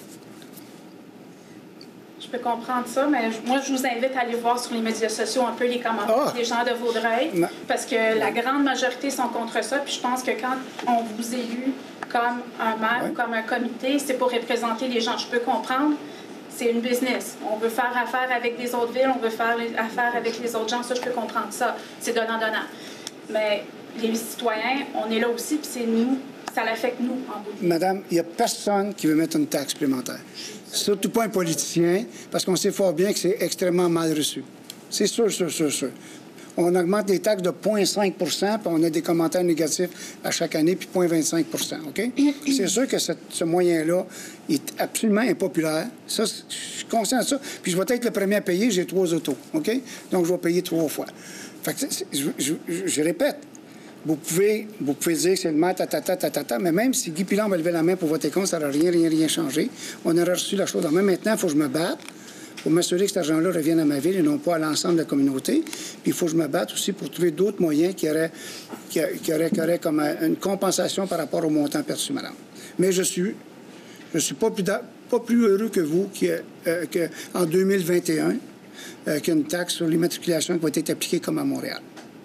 Je peux comprendre ça, mais moi, je vous invite à aller voir sur les médias sociaux un peu les commentaires des gens de Vaudreuil, non. parce que la grande majorité sont contre ça. Puis je pense que quand on vous élu comme un maire ou ouais. comme un comité, c'est pour représenter les gens. Je peux comprendre. C'est une business. On veut faire affaire avec des autres villes, on veut faire affaire avec les autres gens. Ça, je peux comprendre ça. C'est donnant-donnant. Mais les citoyens, on est là aussi, puis c'est nous. Ça l'affecte nous, en bout de ligne. Madame, il n'y a personne qui veut mettre une taxe supplémentaire. Surtout pas un politicien, parce qu'on sait fort bien que c'est extrêmement mal reçu. C'est sûr, sûr, sûr, sûr. On augmente les taxes de zéro virgule cinq pour cent, puis on a des commentaires négatifs à chaque année, puis zéro virgule vingt-cinq pour cent, OK? C'est sûr que cette, ce moyen-là est absolument impopulaire. Ça, je suis conscient de ça. Puis je vais être le premier à payer, j'ai trois autos, OK? Donc, je vais payer trois fois. Fait que, je, je, je, je répète, vous pouvez, vous pouvez dire que c'est le maire, tatata, tatata, mais même si Guy Pilon va lever la main pour voter contre, ça n'aurait rien, rien, rien changé. On aurait reçu la chose. Mais maintenant, il faut que je me batte pour m'assurer que cet argent-là revienne à ma ville et non pas à l'ensemble de la communauté. Puis il faut que je me batte aussi pour trouver d'autres moyens qui auraient, qui, qui auraient, qui auraient comme une compensation par rapport au montant perçu, madame. Mais je suis, je suis pas plus, pas plus heureux que vous euh, qu'en deux mille vingt et un, euh, qu'il y a une taxe sur l'immatriculation qui va être appliquée comme à Montréal.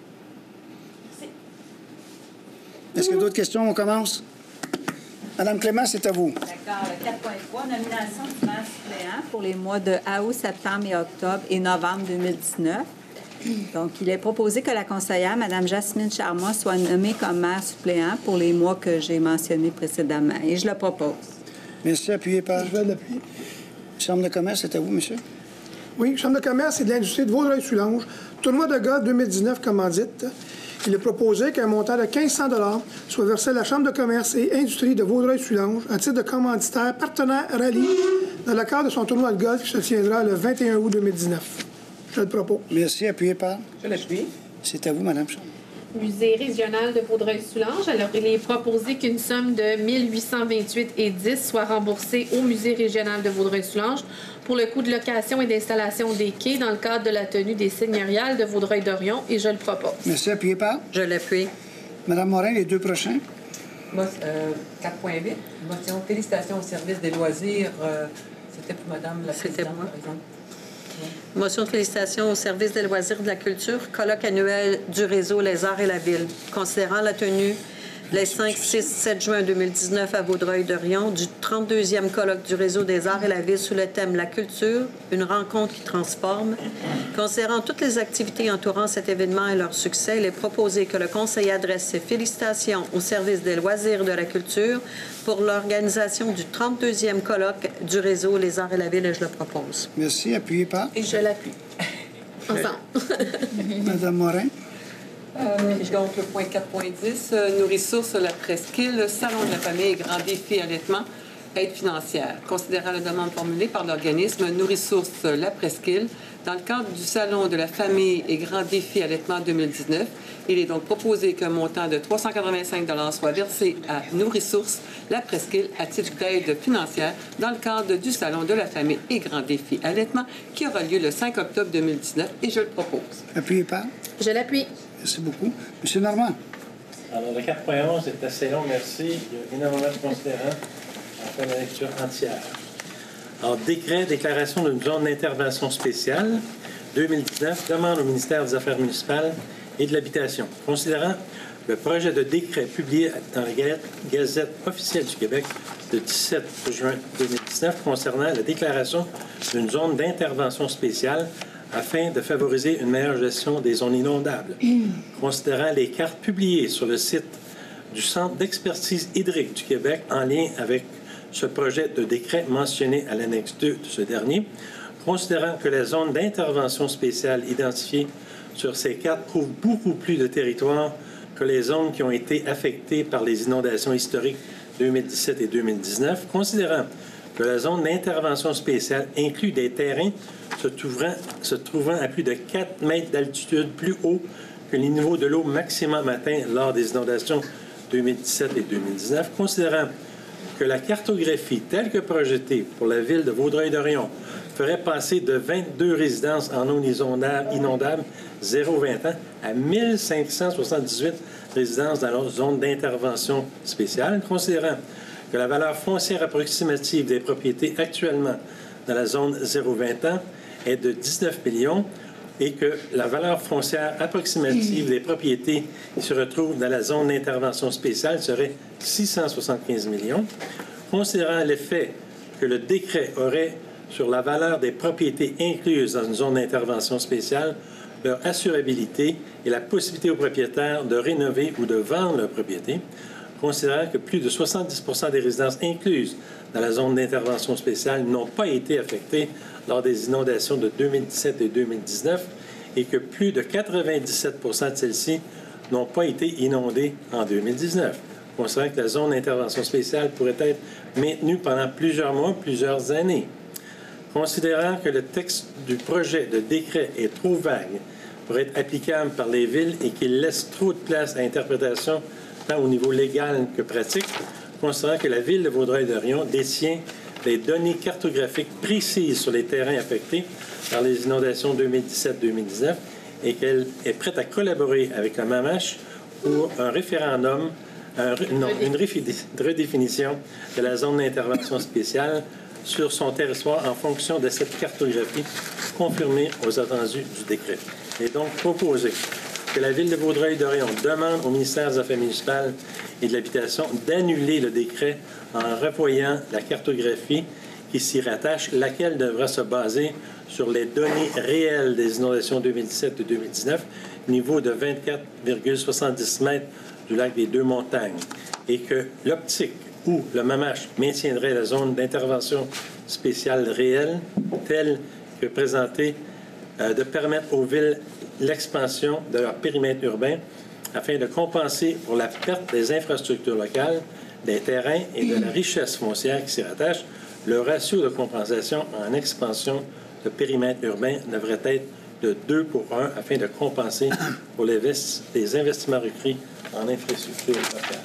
Est-ce qu'il y a d'autres questions? On commence. Madame Clément, c'est à vous. D'accord. Le quatre point trois, nomination du maire suppléant pour les mois de août, septembre et octobre et novembre deux mille dix-neuf. Donc, il est proposé que la conseillère, Mme Jasmine Charmot, soit nommée comme maire suppléant pour les mois que j'ai mentionnés précédemment. Et je le propose. Merci. Appuyé par... Je vais l'appuyer. Chambre de commerce, c'est à vous, monsieur. Oui, Chambre de commerce et de l'industrie de Vaudreuil-Soulanges. Tournoi de golf deux mille dix-neuf commandite. Il est proposé qu'un montant de mille cinq cents dollars soit versé à la Chambre de commerce et industrie de Vaudreuil-Soulanges à titre de commanditaire partenaire rallye dans le cadre de son tournoi de golf qui se tiendra le vingt et un août deux mille dix-neuf. Je le propose. Merci. Appuyé par... Je l'appuie. C'est à vous, Madame Chambre. Musée régional de Vaudreuil-Soulanges. Alors, il est proposé qu'une somme de mille huit cent vingt-huit et dix soit remboursée au Musée régional de Vaudreuil-Soulanges pour le coût de location et d'installation des quais dans le cadre de la tenue des seigneuriales de Vaudreuil-Dorion, et je le propose. Merci. Appuyé par... Je l'appuie. Madame Morin, les deux prochains. Moi, euh, quatre point huit, motion félicitations au service des loisirs. Euh, C'était pour Madame la C'était Présidente, moi. par exemple. Motion de félicitations au service des loisirs et de la culture, colloque annuel du réseau Les Arts et la Ville. Considérant la tenue les cinq, six, sept juin deux mille dix-neuf à Vaudreuil-Dorion du trente-deuxième colloque du réseau des Arts et la Ville sous le thème La culture, une rencontre qui transforme. Considérant toutes les activités entourant cet événement et leur succès, il est proposé que le Conseil adresse ses félicitations au service des loisirs et de la culture pour l'organisation du trente-deuxième colloque du réseau Les Arts et la Ville, et je le propose. Merci. Appuyé par... Et je l'appuie. Ensemble. Madame Morin. Euh, donc, le point quatre point dix, euh, Nourrissources, la presqu'île, Salon de la famille et Grand défi allaitement, aide financière. Considérant la demande formulée par l'organisme Nourrissources, la presqu'île, dans le cadre du Salon de la famille et Grand défi allaitement deux mille dix-neuf, il est donc proposé qu'un montant de trois cent quatre-vingt-cinq dollars soit versé à Nourrissources, la presqu'île, à titre d'aide financière dans le cadre du Salon de la famille et Grand défi allaitement qui aura lieu le cinq octobre deux mille dix-neuf, et je le propose. Appuyé par... Je l'appuie. Merci beaucoup. Monsieur Normand. Alors, le quatre point onze est assez long, merci. Il y a énormément de considérants. On fait la lecture entière. Alors, décret, déclaration d'une zone d'intervention spéciale deux mille dix-neuf, demande au ministère des Affaires municipales et de l'Habitation. Considérant le projet de décret publié dans la Gazette officielle du Québec le dix-sept juin deux mille dix-neuf concernant la déclaration d'une zone d'intervention spéciale afin de favoriser une meilleure gestion des zones inondables. Considérant les cartes publiées sur le site du Centre d'expertise hydrique du Québec en lien avec ce projet de décret mentionné à l'annexe deux de ce dernier, considérant que la zone d'intervention spéciale identifiée sur ces cartes couvre beaucoup plus de territoire que les zones qui ont été affectées par les inondations historiques deux mille dix-sept et deux mille dix-neuf, considérant que la zone d'intervention spéciale inclut des terrains se trouvant, se trouvant à plus de quatre mètres d'altitude plus haut que les niveaux de l'eau maximum atteints lors des inondations deux mille dix-sept et deux mille dix-neuf, considérant que la cartographie telle que projetée pour la ville de Vaudreuil-Dorion ferait passer de vingt-deux résidences en eau inondable zéro vingt ans à mille cinq cent soixante-dix-huit résidences dans la zone d'intervention spéciale, considérant que la valeur foncière approximative des propriétés actuellement dans la zone zéro vingt ans est de dix-neuf millions et que la valeur foncière approximative des propriétés qui se retrouvent dans la zone d'intervention spéciale serait six cent soixante-quinze millions, considérant l'effet que le décret aurait sur la valeur des propriétés incluses dans une zone d'intervention spéciale, leur assurabilité et la possibilité aux propriétaires de rénover ou de vendre leur propriété, considérant que plus de soixante-dix pour cent des résidences incluses dans la zone d'intervention spéciale n'ont pas été affectées lors des inondations de deux mille dix-sept et deux mille dix-neuf et que plus de quatre-vingt-dix-sept pour cent de celles-ci n'ont pas été inondées en deux mille dix-neuf, considérant que la zone d'intervention spéciale pourrait être maintenue pendant plusieurs mois, plusieurs années. Considérant que le texte du projet de décret est trop vague pour être applicable par les villes et qu'il laisse trop de place à interprétation tant au niveau légal que pratique, considérant que la ville de Vaudreuil-Dorion détient des données cartographiques précises sur les terrains affectés par les inondations deux mille dix-sept deux mille dix-neuf et qu'elle est prête à collaborer avec la MAMACH pour un référendum, un, non, une redéfinition de la zone d'intervention spéciale sur son territoire en fonction de cette cartographie confirmée aux attendus du décret. Il est donc proposé que la Ville de Vaudreuil-Dorion demande au ministère des Affaires municipales et de l'Habitation d'annuler le décret en revoyant la cartographie qui s'y rattache, laquelle devra se baser sur les données réelles des inondations deux mille dix-sept et deux mille dix-neuf, niveau de vingt-quatre virgule soixante-dix mètres du lac des Deux-Montagnes, et que l'optique ou le MAMACH maintiendrait la zone d'intervention spéciale réelle, telle que présentée, euh, de permettre aux villes l'expansion de leur périmètre urbain afin de compenser pour la perte des infrastructures locales, des terrains et de la richesse foncière qui s'y rattache. Le ratio de compensation en expansion de périmètre urbain devrait être de deux pour un afin de compenser pour les, les investissements requis en infrastructure locale.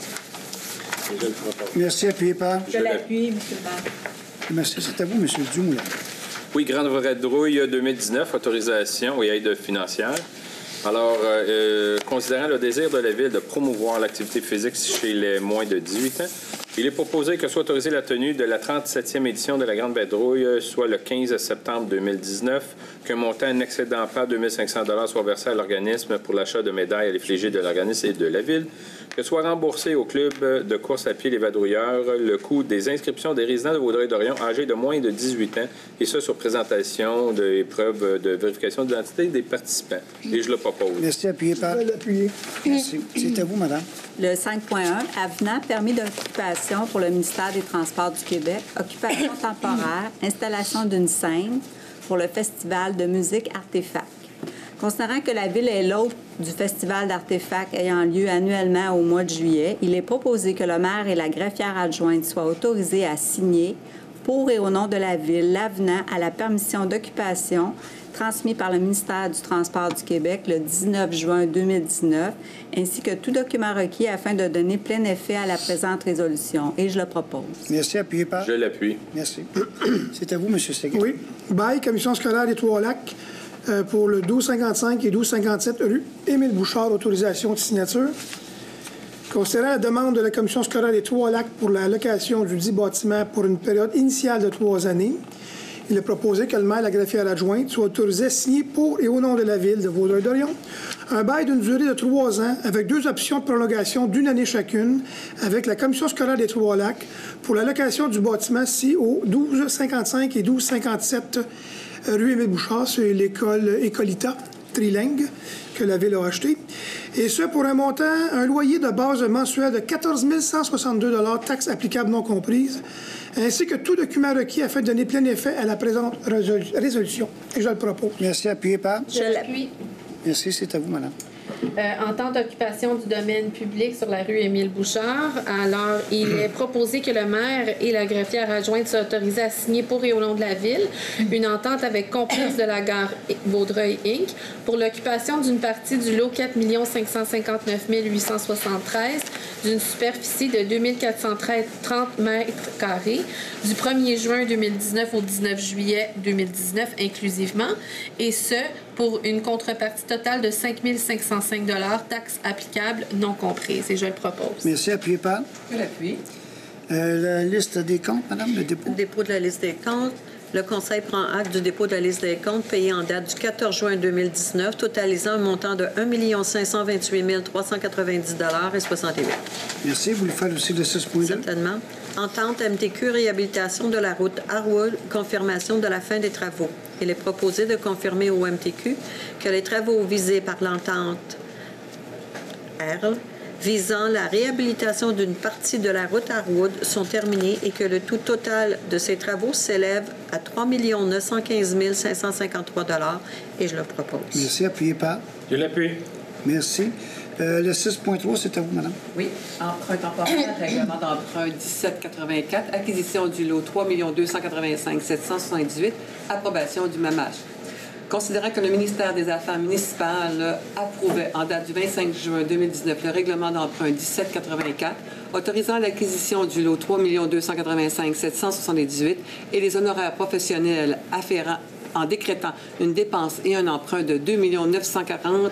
Et je le propose. Merci. Appuyé par? Je l'appuie, M. le maire. Merci. C'est à vous, M. Dumoulin. Oui, Grande Vadrouille deux mille dix-neuf, autorisation et aide financière. Alors, euh, considérant le désir de la Ville de promouvoir l'activité physique chez les moins de dix-huit ans, il est proposé que soit autorisée la tenue de la trente-septième édition de la Grande Vadrouille, soit le quinze septembre deux mille dix-neuf, qu'un montant n'excédant pas deux mille cinq cents dollars soit versé à l'organisme pour l'achat de médailles à l'effigie de l'organisme et de la Ville, que soit remboursé au club de course à pied Les Vadrouilleurs le coût des inscriptions des résidents de Vaudreuil-Dorion âgés de moins de dix-huit ans, et ce sur présentation des preuves de vérification d'identité des participants. Et je le propose. Merci. Appuyé par? Je l'appuie. Merci. C'est à vous, madame. Le cinq point un, avenant permis d'occupation pour le ministère des Transports du Québec, occupation temporaire, installation d'une scène pour le Festival de musique Artefact. Considérant que la Ville est l'hôte du Festival d'Artefacts ayant lieu annuellement au mois de juillet, il est proposé que le maire et la greffière adjointe soient autorisés à signer, pour et au nom de la Ville, l'avenant à la permission d'occupation transmis par le ministère du Transport du Québec le dix-neuf juin deux mille dix-neuf, ainsi que tout document requis afin de donner plein effet à la présente résolution. Et je le propose. Merci. Appuyé par? Je l'appuie. Merci. C'est à vous, M. Séguin. Oui. Bail, Commission scolaire des Trois-Lacs euh, pour le douze cinquante-cinq et douze cinquante-sept rue Émile Bouchard, autorisation de signature. Considérant la demande de la Commission scolaire des Trois-Lacs pour la location du dit bâtiment pour une période initiale de trois années, il est proposé que le maire et la greffière adjointe soient autorisés à signer pour et au nom de la Ville de Vaudreuil-Dorion un bail d'une durée de trois ans avec deux options de prolongation d'une année chacune avec la Commission scolaire des Trois-Lacs pour la location du bâtiment ci au douze cinquante-cinq et douze cinquante-sept rue Émile Bouchard, c'est l'école Écolita trilingue que la Ville a acheté. Et ce, pour un montant, un loyer de base mensuel de quatorze mille cent soixante-deux dollars, taxes applicables non comprises, ainsi que tout document requis afin de donner plein effet à la présente résolution. Et je le propose. Merci. Appuyé par? Je l'appuie. Merci. C'est à vous, madame. Euh, entente d'occupation du domaine public sur la rue Émile Bouchard. Alors, il est proposé que le maire et la greffière adjointe soient autorisés à signer pour et au nom de la Ville une entente avec Complexe de la gare Vaudreuil Incorporé pour l'occupation d'une partie du lot quatre millions cinq cent cinquante-neuf mille huit cent soixante-treize d'une superficie de deux mille quatre cent trente mètres carrés du premier juin deux mille dix-neuf au dix-neuf juillet deux mille dix-neuf inclusivement, et ce, pour une contrepartie totale de cinq mille cinq cent cinq dollars, taxes applicables non comprises. Et je le propose. Merci. Appuyé par? Je l'appuie. Euh, la liste des comptes, madame, le dépôt. Le dépôt de la liste des comptes. Le Conseil prend acte du dépôt de la liste des comptes payé en date du quatorze juin deux mille dix-neuf, totalisant un montant de un million cinq cent vingt-huit mille trois cent quatre-vingt-dix dollars et soixante-huit. Merci. Vous le faites aussi le six point deux? Certainement. Entente M T Q, réhabilitation de la route Harwood, confirmation de la fin des travaux. Il est proposé de confirmer au M T Q que les travaux visés par l'entente R visant la réhabilitation d'une partie de la route Harwood sont terminés et que le tout total de ces travaux s'élève à trois millions neuf cent quinze mille cinq cent cinquante-trois dollars et je le propose. Merci. Appuyé par? Je l'appuie. Merci. Euh, le six point trois, c'est à vous, madame. Oui. Emprunt temporaire, règlement d'emprunt dix-sept quatre-vingt-quatre, acquisition du lot trois millions deux cent quatre-vingt-cinq mille sept cent soixante-dix-huit, approbation du MAMACH. Considérant que le ministère des Affaires municipales approuvait en date du vingt-cinq juin deux mille dix-neuf le règlement d'emprunt dix-sept quatre-vingt-quatre autorisant l'acquisition du lot trois millions deux cent quatre-vingt-cinq mille sept cent soixante-dix-huit et les honoraires professionnels afférents en décrétant une dépense et un emprunt de deux millions neuf cent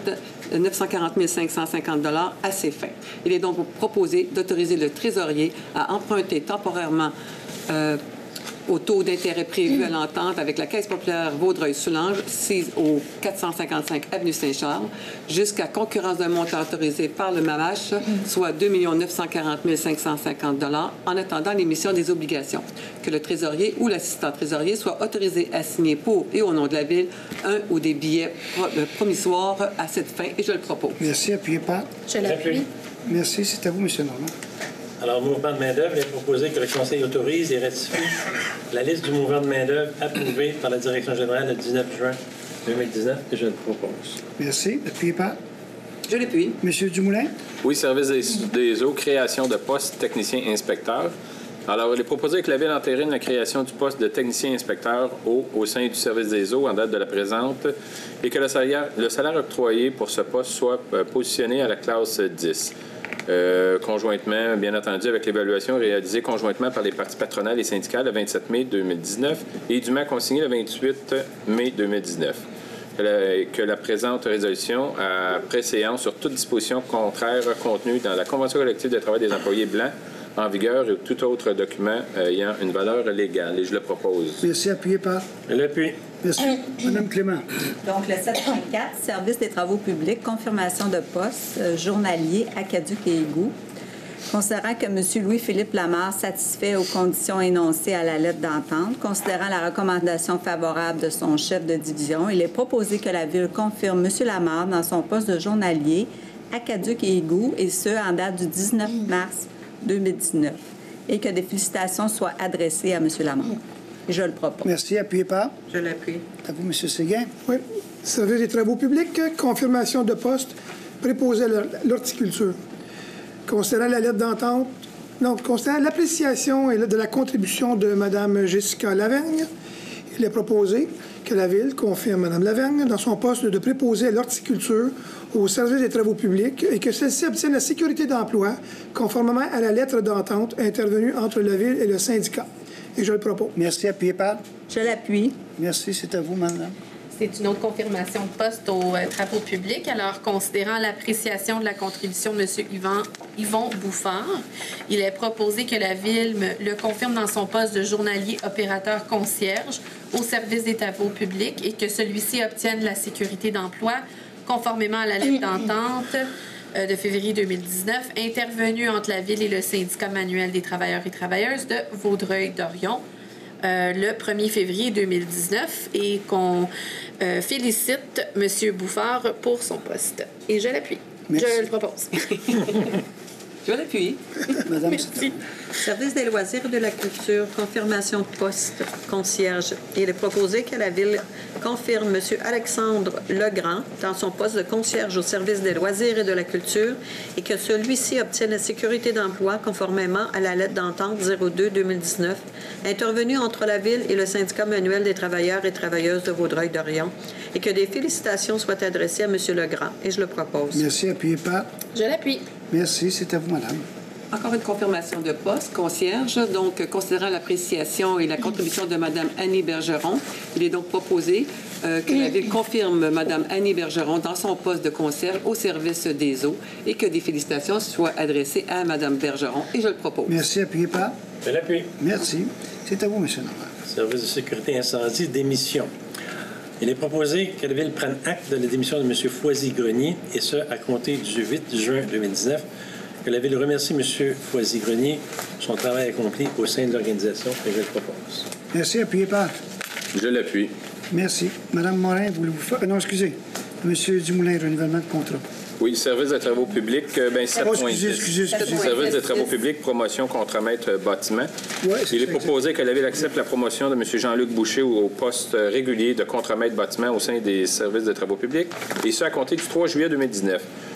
quarante mille cinq cent cinquante dollars à ces fins. Il est donc proposé d'autoriser le trésorier à emprunter temporairement euh, au taux d'intérêt prévu à l'entente avec la Caisse populaire Vaudreuil-Soulanges, sise au quatre cent cinquante-cinq avenue Saint-Charles, jusqu'à concurrence d'un montant autorisé par le M A M H, soit deux millions neuf cent quarante mille cinq cent cinquante dollars, en attendant l'émission des obligations. Que le trésorier ou l'assistant trésorier soit autorisé à signer pour et au nom de la Ville un ou des billets promissoires à cette fin, et je le propose. Merci. Appuyez par. Je l'appuie. Merci. C'est à vous, M. Normand. Alors, mouvement de main-d'œuvre, il est proposé que le Conseil autorise et ratifie la liste du mouvement de main-d'œuvre approuvée par la Direction générale le dix-neuf juin deux mille dix-neuf, et je le propose. Merci. Appuyez par. Je l'appuie. Monsieur Dumoulin. Oui, service des, des eaux, création de poste technicien-inspecteur. Alors, il est proposé que la Ville entérine la création du poste de technicien-inspecteur eau au sein du service des eaux en date de la présente et que le salaire, le salaire octroyé pour ce poste soit euh, positionné à la classe dix. Euh, conjointement, bien entendu, avec l'évaluation réalisée conjointement par les parties patronales et syndicales le vingt-sept mai deux mille dix-neuf et dûment consigné le vingt-huit mai deux mille dix-neuf. Que la, que la présente résolution a préséance sur toute disposition contraire contenue dans la Convention collective de travail des employés blancs en vigueur et tout autre document ayant une valeur légale. Et je le propose. Merci. Appuyé par. Je l'appuie. Merci. Madame Clément. Donc, le sept point quatre, Service des travaux publics, confirmation de poste, euh, journalier, Aquaduc et Égout. Considérant que M. Louis-Philippe Lamarre satisfait aux conditions énoncées à la lettre d'entente, considérant la recommandation favorable de son chef de division, il est proposé que la Ville confirme M. Lamarre dans son poste de journalier, Aquaduc et Égout, et ce, en date du dix-neuf mars deux mille dix-neuf, et que des félicitations soient adressées à M. Lamarre. Je le propose. Merci. Appuyé par. Je l'appuie. À vous, M. Séguin. Oui. Service des travaux publics, confirmation de poste, préposé à l'horticulture. Considérant la lettre d'entente, non, considérant l'appréciation de la contribution de Mme Jessica Lavergne, il est proposé que la Ville confirme Mme Lavergne dans son poste de préposé à l'horticulture au service des travaux publics et que celle-ci obtienne la sécurité d'emploi conformément à la lettre d'entente intervenue entre la Ville et le syndicat. Et je le propose. Merci. Appuyé par. Je l'appuie. Merci. C'est à vous, madame. C'est une autre confirmation de poste aux euh, travaux publics. Alors, considérant l'appréciation de la contribution de M. Yvan, Yvon Bouffard, il est proposé que la Ville me, le confirme dans son poste de journalier opérateur concierge au service des travaux publics et que celui-ci obtienne la sécurité d'emploi conformément à la lettre d'entente euh, de février deux mille dix-neuf intervenue entre la Ville et le syndicat manuel des travailleurs et travailleuses de Vaudreuil-Dorion euh, le premier février deux mille dix-neuf et qu'on euh, félicite M. Bouffard pour son poste. Et je l'appuie. Je le propose. Je l'appuie. Madame. Merci. Service des loisirs et de la culture, confirmation de poste, concierge. Il est proposé que la Ville confirme M. Alexandre Legrand dans son poste de concierge au service des loisirs et de la culture et que celui-ci obtienne la sécurité d'emploi conformément à la lettre d'entente zéro deux deux mille dix-neuf intervenue entre la Ville et le syndicat manuel des travailleurs et travailleuses de Vaudreuil-Dorion et que des félicitations soient adressées à M. Legrand. Et je le propose. Merci. Appuyé par. Je l'appuie. Merci. C'est à vous, madame. Encore une confirmation de poste, concierge. Donc, considérant l'appréciation et la contribution de Mme Annie Bergeron, il est donc proposé euh, que la Ville confirme Mme Annie Bergeron dans son poste de concierge au service des eaux et que des félicitations soient adressées à Mme Bergeron. Et je le propose. Merci. Appuyé par. Je l'appuie. Merci. C'est à vous, M. Normand. Service de sécurité incendie, démission. Il est proposé que la Ville prenne acte de la démission de M. Foisy-Grenier, et ce, à compter du huit juin deux mille dix-neuf. Que la Ville remercie M. Foisy-Grenier pour son travail accompli au sein de l'organisation, et je le propose. Merci. Appuyé par. Je l'appuie. Merci. Madame Morin, voulez-vous faire... Non, excusez. M. Dumoulin, renouvellement de contrat. Oui, service de travaux publics, euh, ben sept Oh, point excusez, dix. excusez, excusez. Service de travaux publics, promotion contre-maître bâtiment. Ouais, c'est Il est ça, proposé que la Ville accepte la promotion de M. Jean-Luc Boucher au poste régulier de contre-maître bâtiment au sein des services de travaux publics, et ce, à compter du trois juillet deux mille dix-neuf.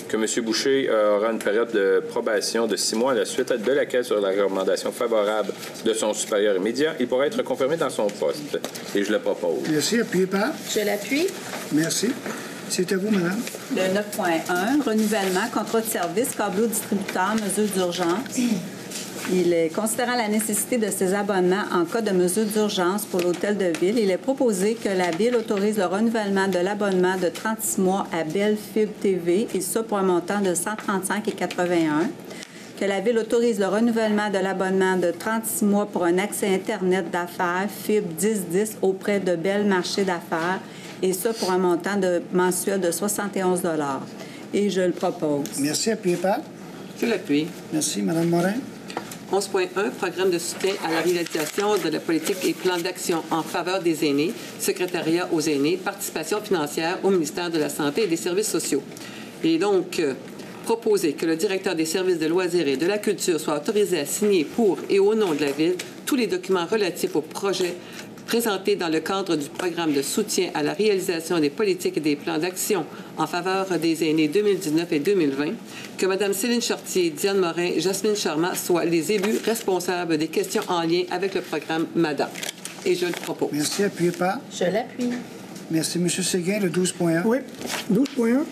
que M. Boucher euh, aura une période de probation de six mois à la suite de laquelle, sur la recommandation favorable de son supérieur immédiat, il pourra être confirmé dans son poste. Et je le propose. Merci. Appuyez par. Je l'appuie. Merci. C'est à vous, madame. Le neuf point un, renouvellement, contrat de service, câbleau distributeur, mesures d'urgence. Il est, considérant la nécessité de ces abonnements en cas de mesures d'urgence pour l'hôtel de ville, il est proposé que la Ville autorise le renouvellement de l'abonnement de trente-six mois à Bell Fibre T V, et ça pour un montant de cent trente-cinq virgule quatre-vingt-un. Que la Ville autorise le renouvellement de l'abonnement de trente-six mois pour un accès Internet d'affaires Fibre dix dix auprès de Bell Marché d'affaires, et ça pour un montant de, mensuel de soixante et onze dollars. Et je le propose. Merci. Appuyez par. Je l'appuie. Merci, madame Morin. onze point un, programme de soutien à la réalisation de la politique et plan d'action en faveur des aînés, secrétariat aux aînés, participation financière au ministère de la Santé et des Services sociaux. Et donc, euh, proposer que le directeur des services de loisirs et de la culture soit autorisé à signer pour et au nom de la Ville tous les documents relatifs au projet présentés dans le cadre du programme de soutien à la réalisation des politiques et des plans d'action en faveur des aînés deux mille dix-neuf et deux mille vingt, que Mme Céline Chartier, Diane Morin et Jasmine Charmant soient les élus responsables des questions en lien avec le programme MADA. Et je le propose. Merci. Appuyez par. Je l'appuie. Merci. M. Séguin, le douze point un. Oui, douze point un.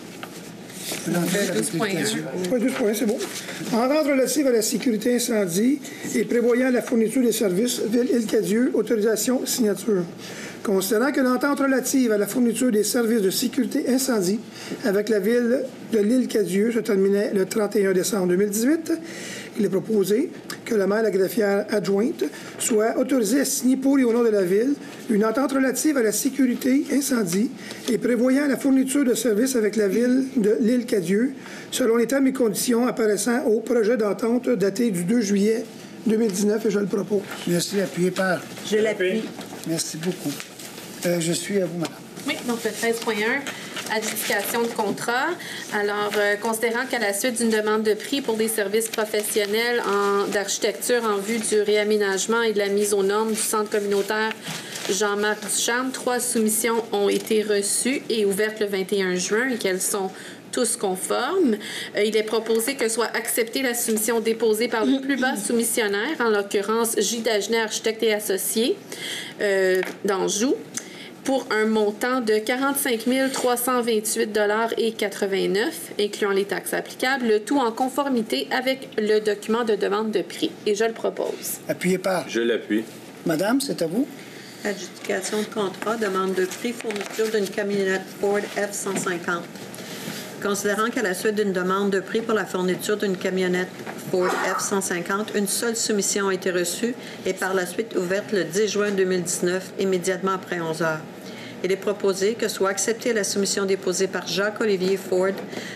douze point un. Oui, douze point un, c'est bon. Entente relative à la sécurité incendie et prévoyant la fourniture des services Ville-Île-Cadieux, autorisation, signature. Considérant que l'entente relative à la fourniture des services de sécurité incendie avec la Ville de l'Île-Cadieux se terminait le trente et un décembre deux mille dix-huit, il est proposé que la maire, la greffière adjointe, soit autorisée à signer pour et au nom de la Ville une entente relative à la sécurité incendie et prévoyant la fourniture de services avec la Ville de l'Île-Cadieux, selon les termes et conditions apparaissant au projet d'entente daté du deux juillet deux mille dix-neuf, et je le propose. Merci. Appuyez par. Je l'appuie. Merci beaucoup. Euh, je suis à vous, madame. Oui, donc le treize point un, adjudication de contrat. Alors, euh, considérant qu'à la suite d'une demande de prix pour des services professionnels en, d'architecture en vue du réaménagement et de la mise aux normes du centre communautaire Jean-Marc Ducharme, trois soumissions ont été reçues et ouvertes le vingt et un juin et qu'elles sont tous conformes. Euh, il est proposé que soit acceptée la soumission déposée par le plus bas soumissionnaire, en l'occurrence J. Dagenet, architecte et associé euh, d'Anjou, pour un montant de quarante-cinq mille trois cent vingt-huit dollars et quatre-vingt-neuf, incluant les taxes applicables, le tout en conformité avec le document de demande de prix. Et je le propose. Appuyez par. Je l'appuie. Madame, c'est à vous. Adjudication de contrat, demande de prix, fourniture d'une camionnette Ford F cent cinquante. Considérant qu'à la suite d'une demande de prix pour la fourniture d'une camionnette Ford F cent cinquante, une seule soumission a été reçue et par la suite ouverte le dix juin deux mille dix-neuf, immédiatement après onze heures. Il est proposé que soit acceptée la soumission déposée par Jacques-Olivier Ford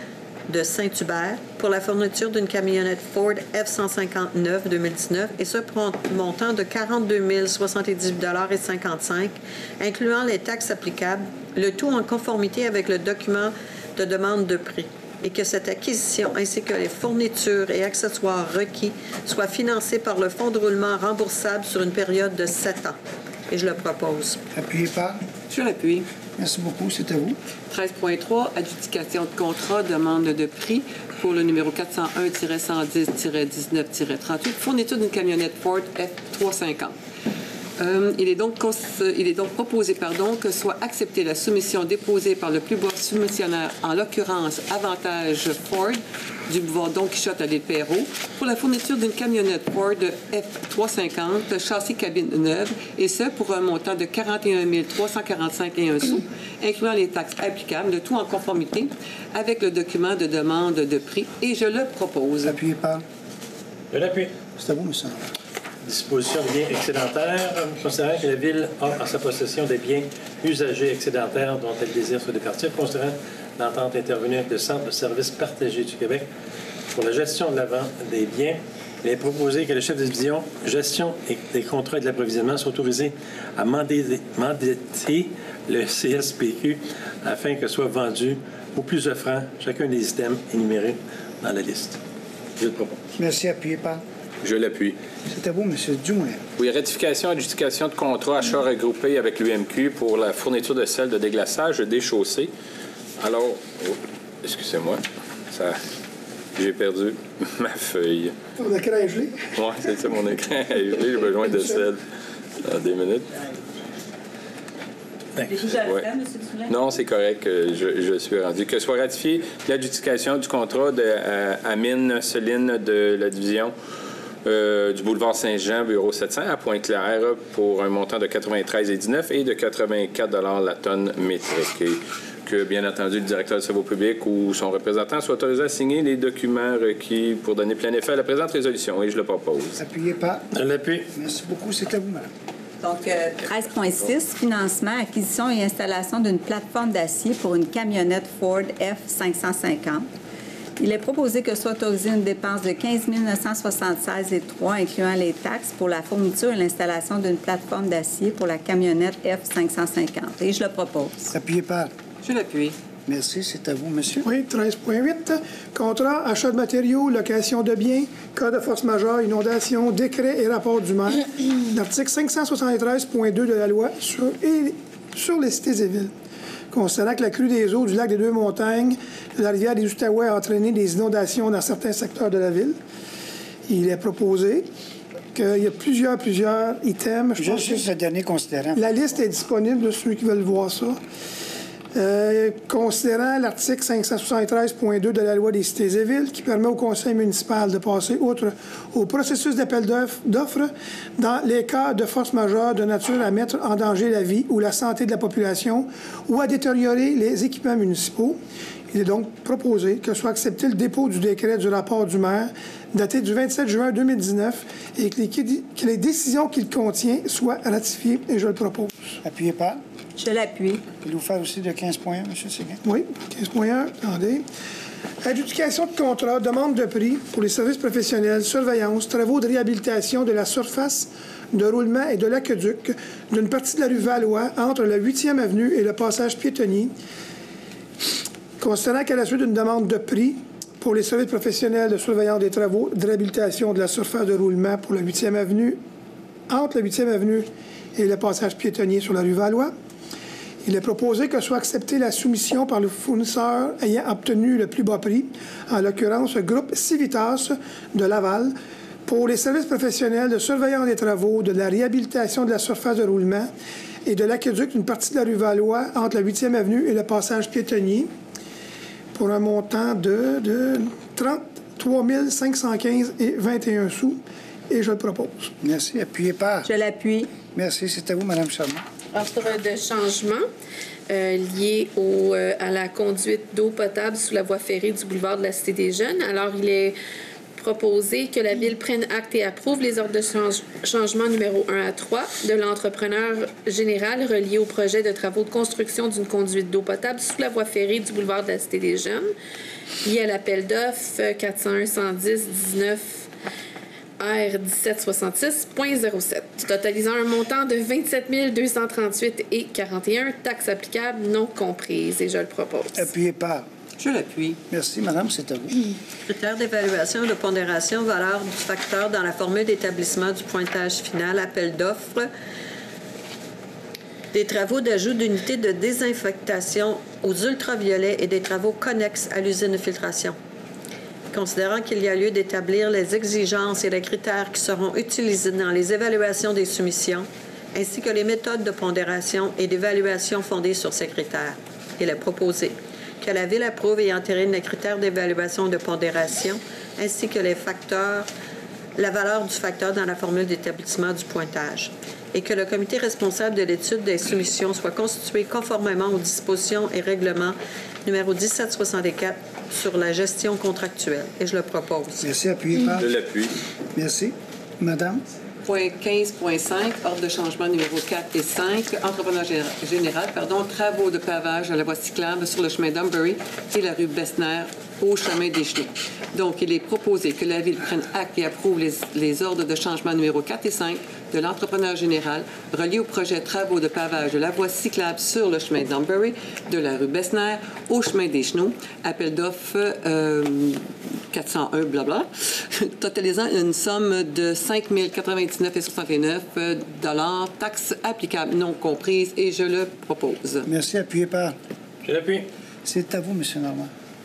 de Saint-Hubert pour la fourniture d'une camionnette Ford F cent cinquante-neuf deux mille dix-neuf, et ce pour un montant de quarante-deux mille soixante-dix-huit dollars et cinquante-cinq, incluant les taxes applicables, le tout en conformité avec le document de demande de prix, et que cette acquisition ainsi que les fournitures et accessoires requis soient financés par le fonds de roulement remboursable sur une période de sept ans. Et je le propose. Appuyez par. Je l'appuie. Merci beaucoup. C'est à vous. treize point trois, adjudication de contrat, demande de prix pour le numéro quatre cent un cent dix dix-neuf trente-huit, fourniture d'une camionnette Ford F trois cent cinquante. Euh, il, est donc cons... il est donc proposé pardon, que soit acceptée la soumission déposée par le plus bas soumissionnaire, en l'occurrence Avantage Ford, du boulevard Don Quichotte à l'île Perrot, pour la fourniture d'une camionnette Ford F trois cent cinquante, châssis cabine neuve, et ce pour un montant de quarante et un mille trois cent quarante-cinq et un sous, incluant les taxes applicables, le tout en conformité avec le document de demande de prix, et je le propose. Appuyez par. Je l'appuie. C'est à vous, monsieur. Disposition de biens excédentaires. Considérant que la Ville a en sa possession des biens usagés excédentaires dont elle désire se départir, considérant l'entente intervenue avec le Centre de services partagés du Québec pour la gestion de la vente des biens, il est proposé que le chef de division gestion et des contrats et de l'approvisionnement soit autorisé à mandater, mandater le C S P Q afin que soit vendu au plus offrant chacun des items énumérés dans la liste. Je le propose. Merci. Appuyez par. Je l'appuie. C'est à vous, M. Dumoulin. Oui, ratification, adjudication de contrat, achat regroupé avec l'U M Q pour la fourniture de sel de déglaçage des chaussées. Alors, oh, excusez-moi, ça... J'ai perdu ma feuille. Ton écran est gelé? Oui, c'est ça, mon écran est gelé. J'ai besoin de sel dans des minutes. Les juges à Ouais. faire, M. Soulin? Non, c'est correct. Je, je suis rendu. Que soit ratifié l'adjudication du contrat de euh, Amine Céline de la division euh, du boulevard Saint-Jean, bureau sept cents, à Pointe-Claire, pour un montant de quatre-vingt-treize virgule dix-neuf et de quatre-vingt-quatre la tonne métrique. Et que, bien entendu, le directeur des travaux publics ou son représentant soit autorisé à signer les documents requis pour donner plein effet à la présente résolution. Et je le propose. Appuyez par. Je l'appuie. Merci beaucoup. C'est à vous, madame. Donc, euh, treize point six, financement, acquisition et installation d'une plateforme d'acier pour une camionnette Ford F cinq cent cinquante. Il est proposé que soit autorisée une dépense de quinze mille neuf cent soixante-seize virgule trois, incluant les taxes, pour la fourniture et l'installation d'une plateforme d'acier pour la camionnette F cinq cent cinquante. Et je le propose. Appuyez par. Je l'appuie. Merci. C'est à vous, monsieur. Oui, treize point huit. Contrat, achat de matériaux, location de biens, cas de force majeure, inondation, décret et rapport du maire. L'article cinq cent soixante-treize point deux de la loi sur, et, sur les cités et villes. Considérant que la crue des eaux du lac des Deux-Montagnes, de la rivière des Outaouais a entraîné des inondations dans certains secteurs de la ville, il est proposé qu'il y a plusieurs, plusieurs items. Je pense Juste que ce dernier considérant. la liste est disponible de ceux qui veulent voir ça. Euh, considérant l'article cinq cent soixante-treize point deux de la loi des cités et villes, qui permet au conseil municipal de passer outre au processus d'appel d'offres dans les cas de force majeure de nature à mettre en danger la vie ou la santé de la population ou à détériorer les équipements municipaux. Il est donc proposé que soit accepté le dépôt du décret du rapport du maire daté du vingt-sept juin deux mille dix-neuf et que les, que les décisions qu'il contient soient ratifiées, et je le propose. Appuyez par. Je l'appuie. Pouvez-vous faire aussi de quinze point un, M. Séguin? Oui, quinze point un, attendez. Adjudication de contrat, demande de prix pour les services professionnels, surveillance, travaux de réhabilitation de la surface de roulement et de l'aqueduc d'une partie de la rue Valois entre la huitième avenue et le passage piétonnier. Considérant qu'à la suite d'une demande de prix pour les services professionnels de surveillance des travaux de réhabilitation de la surface de roulement pour la huitième avenue, entre la huitième avenue et le passage piétonnier sur la rue Valois, il est proposé que soit acceptée la soumission par le fournisseur ayant obtenu le plus bas prix, en l'occurrence le groupe Civitas de Laval, pour les services professionnels de surveillance des travaux, de la réhabilitation de la surface de roulement et de l'aqueduc d'une partie de la rue Valois entre la huitième avenue et le passage piétonnier, pour un montant de, de trente-trois mille cinq cent quinze et vingt et un sous, et je le propose. Merci. Appuyez par. Je l'appuie. Merci. C'est à vous, Mme Charmant. Ordre de changement euh, lié au, euh, à la conduite d'eau potable sous la voie ferrée du boulevard de la Cité des Jeunes. Alors, il est proposé que la Ville prenne acte et approuve les ordres de change, changement numéro un à trois de l'entrepreneur général relié au projet de travaux de construction d'une conduite d'eau potable sous la voie ferrée du boulevard de la Cité des Jeunes, lié à l'appel d'offres quatre cent un cent dix dix-neuf R dix-sept soixante-six point zéro sept, totalisant un montant de vingt-sept mille deux cent trente-huit et quarante et un, taxes applicables non comprises, et je le propose. Appuyez par. Je l'appuie. Merci, madame, c'est à vous. Critères d'évaluation et de pondération, valeur du facteur dans la formule d'établissement du pointage final, appel d'offres, des travaux d'ajout d'unités de désinfectation aux ultraviolets et des travaux connexes à l'usine de filtration. Considérant qu'il y a lieu d'établir les exigences et les critères qui seront utilisés dans les évaluations des soumissions, ainsi que les méthodes de pondération et d'évaluation fondées sur ces critères, il est proposé que la Ville approuve et entérine les critères d'évaluation et de pondération, ainsi que les facteurs, la valeur du facteur dans la formule d'établissement du pointage, et que le comité responsable de l'étude des soumissions soit constitué conformément aux dispositions et règlements numéro dix-sept soixante-quatre sur la gestion contractuelle. Et je le propose. Merci. Appuyez par. Je l'appuie. Merci. Madame. Point quinze point cinq, ordre de changement numéro quatre et cinq, entrepreneur général, pardon, travaux de pavage de la voie cyclable sur le chemin d'Umbury et la rue Bessner au chemin des Chenaux. Donc, il est proposé que la Ville prenne acte et approuve les, les ordres de changement numéro quatre et cinq de l'entrepreneur général reliés au projet travaux de pavage de la voie cyclable sur le chemin d'Umbury, de la rue Bessner au chemin des Chenaux, appel d'offres euh, quatre cent un, blabla, totalisant une somme de cinq mille quatre-vingt-dix-neuf virgule soixante-neuf dollars, taxes applicables non comprises, et je le propose. Merci. Appuyez par. Je l'appuie. C'est à vous, M. Normand.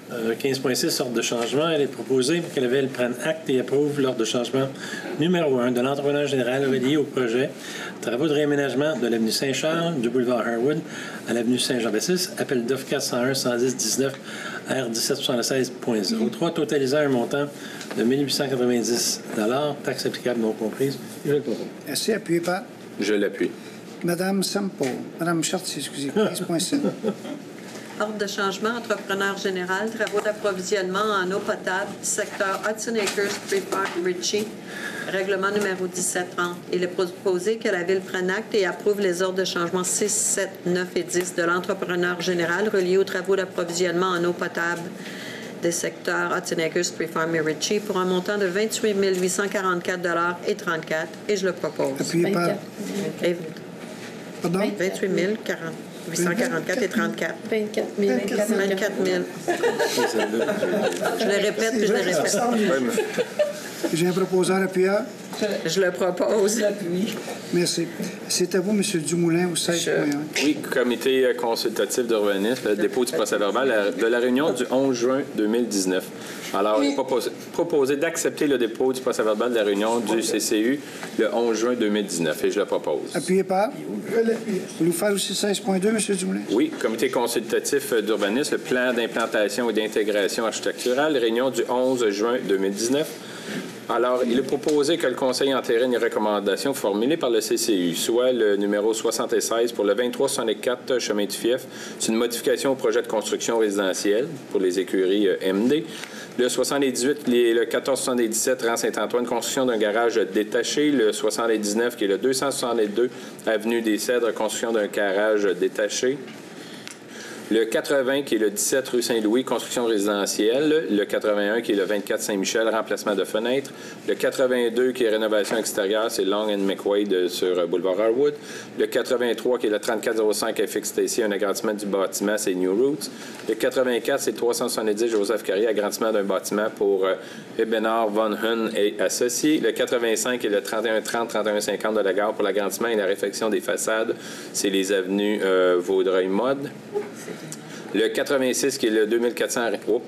Euh, quinze point six, ordre de changement. Il est proposé que la Ville prenne acte et approuve l'ordre de changement numéro un de l'entrepreneur général relié au projet travaux de réaménagement de l'avenue Saint-Charles, du boulevard Harwood à l'avenue Saint-Jean-Baptiste, appel d'offres quatre cent un cent dix dix-neuf R dix-sept soixante-seize point zéro trois, totalisant un montant de mille huit cent quatre-vingt-dix dollars, taxes applicables non comprises. Je le propose. Merci. Appuyé par Je l'appuie. Madame Sampo. Madame Chartier, excusez, quinze point sept. Ordre de changement, entrepreneur général, travaux d'approvisionnement en eau potable, secteur Hudson Acres, Freeport, Ritchie, règlement numéro dix-sept trente. Il est proposé que la Ville prenne acte et approuve les ordres de changement six, sept, neuf et dix de l'entrepreneur général reliés aux travaux d'approvisionnement en eau potable des secteurs Hudson Acres, Freeport et Ritchie pour un montant de vingt-huit mille huit cent quarante-quatre dollars et trente-quatre et je le propose. Appuyé par... Et- Pardon? vingt-huit mille huit cent quarante-quatre et trente-quatre. vingt-quatre mille. vingt-quatre mille. Je le répète, puis je le répète. J'ai un proposeur appuyant. Je le propose. Merci. C'est à vous, M. Dumoulin, au seize point un. Oui, comité consultatif d'urbanisme, le dépôt du procès-verbal de la réunion du onze juin deux mille dix-neuf. Alors, il est proposé, proposé d'accepter le dépôt du procès-verbal de la réunion du C C U le onze juin deux mille dix-neuf et je le propose. Appuyé par. Vous nous faire aussi seize point deux, M. Dumoulin? Oui, comité consultatif d'urbanisme, le plan d'implantation et d'intégration architecturale, réunion du onze juin deux mille dix-neuf. Alors, il est proposé que le Conseil entérine les recommandations formulées par le C C U, soit le numéro soixante-seize pour le vingt-trois soixante-quatre chemin du Fief. C'est une modification au projet de construction résidentielle pour les écuries M D. Le soixante-dix-huit et le quatorze soixante-dix-sept rang Saint-Antoine, construction d'un garage détaché. Le soixante-dix-neuf qui est le deux cent soixante-deux avenue des Cèdres, construction d'un garage détaché. Le quatre-vingts, qui est le dix-sept rue Saint-Louis, construction résidentielle. Le quatre-vingt-un, qui est le vingt-quatre Saint-Michel, remplacement de fenêtres. Le quatre-vingt-deux, qui est rénovation extérieure, c'est Long and McQuaid sur boulevard Harwood. Le quatre-vingt-trois, qui est le trente-quatre zéro cinq F X T C, un agrandissement du bâtiment, c'est New Roots. Le quatre-vingt-quatre, c'est le trois cent soixante-dix Joseph Carrier, agrandissement d'un bâtiment pour euh, Ebenard Von Hun et associés. Le quatre-vingt-cinq, qui est le trente et un trente trente et un cinquante de la gare pour l'agrandissement et la réfection des façades, c'est les avenues euh, Vaudreuil-Mode. Le quatre-vingt-six, qui est le deux mille quatre cents... Oh.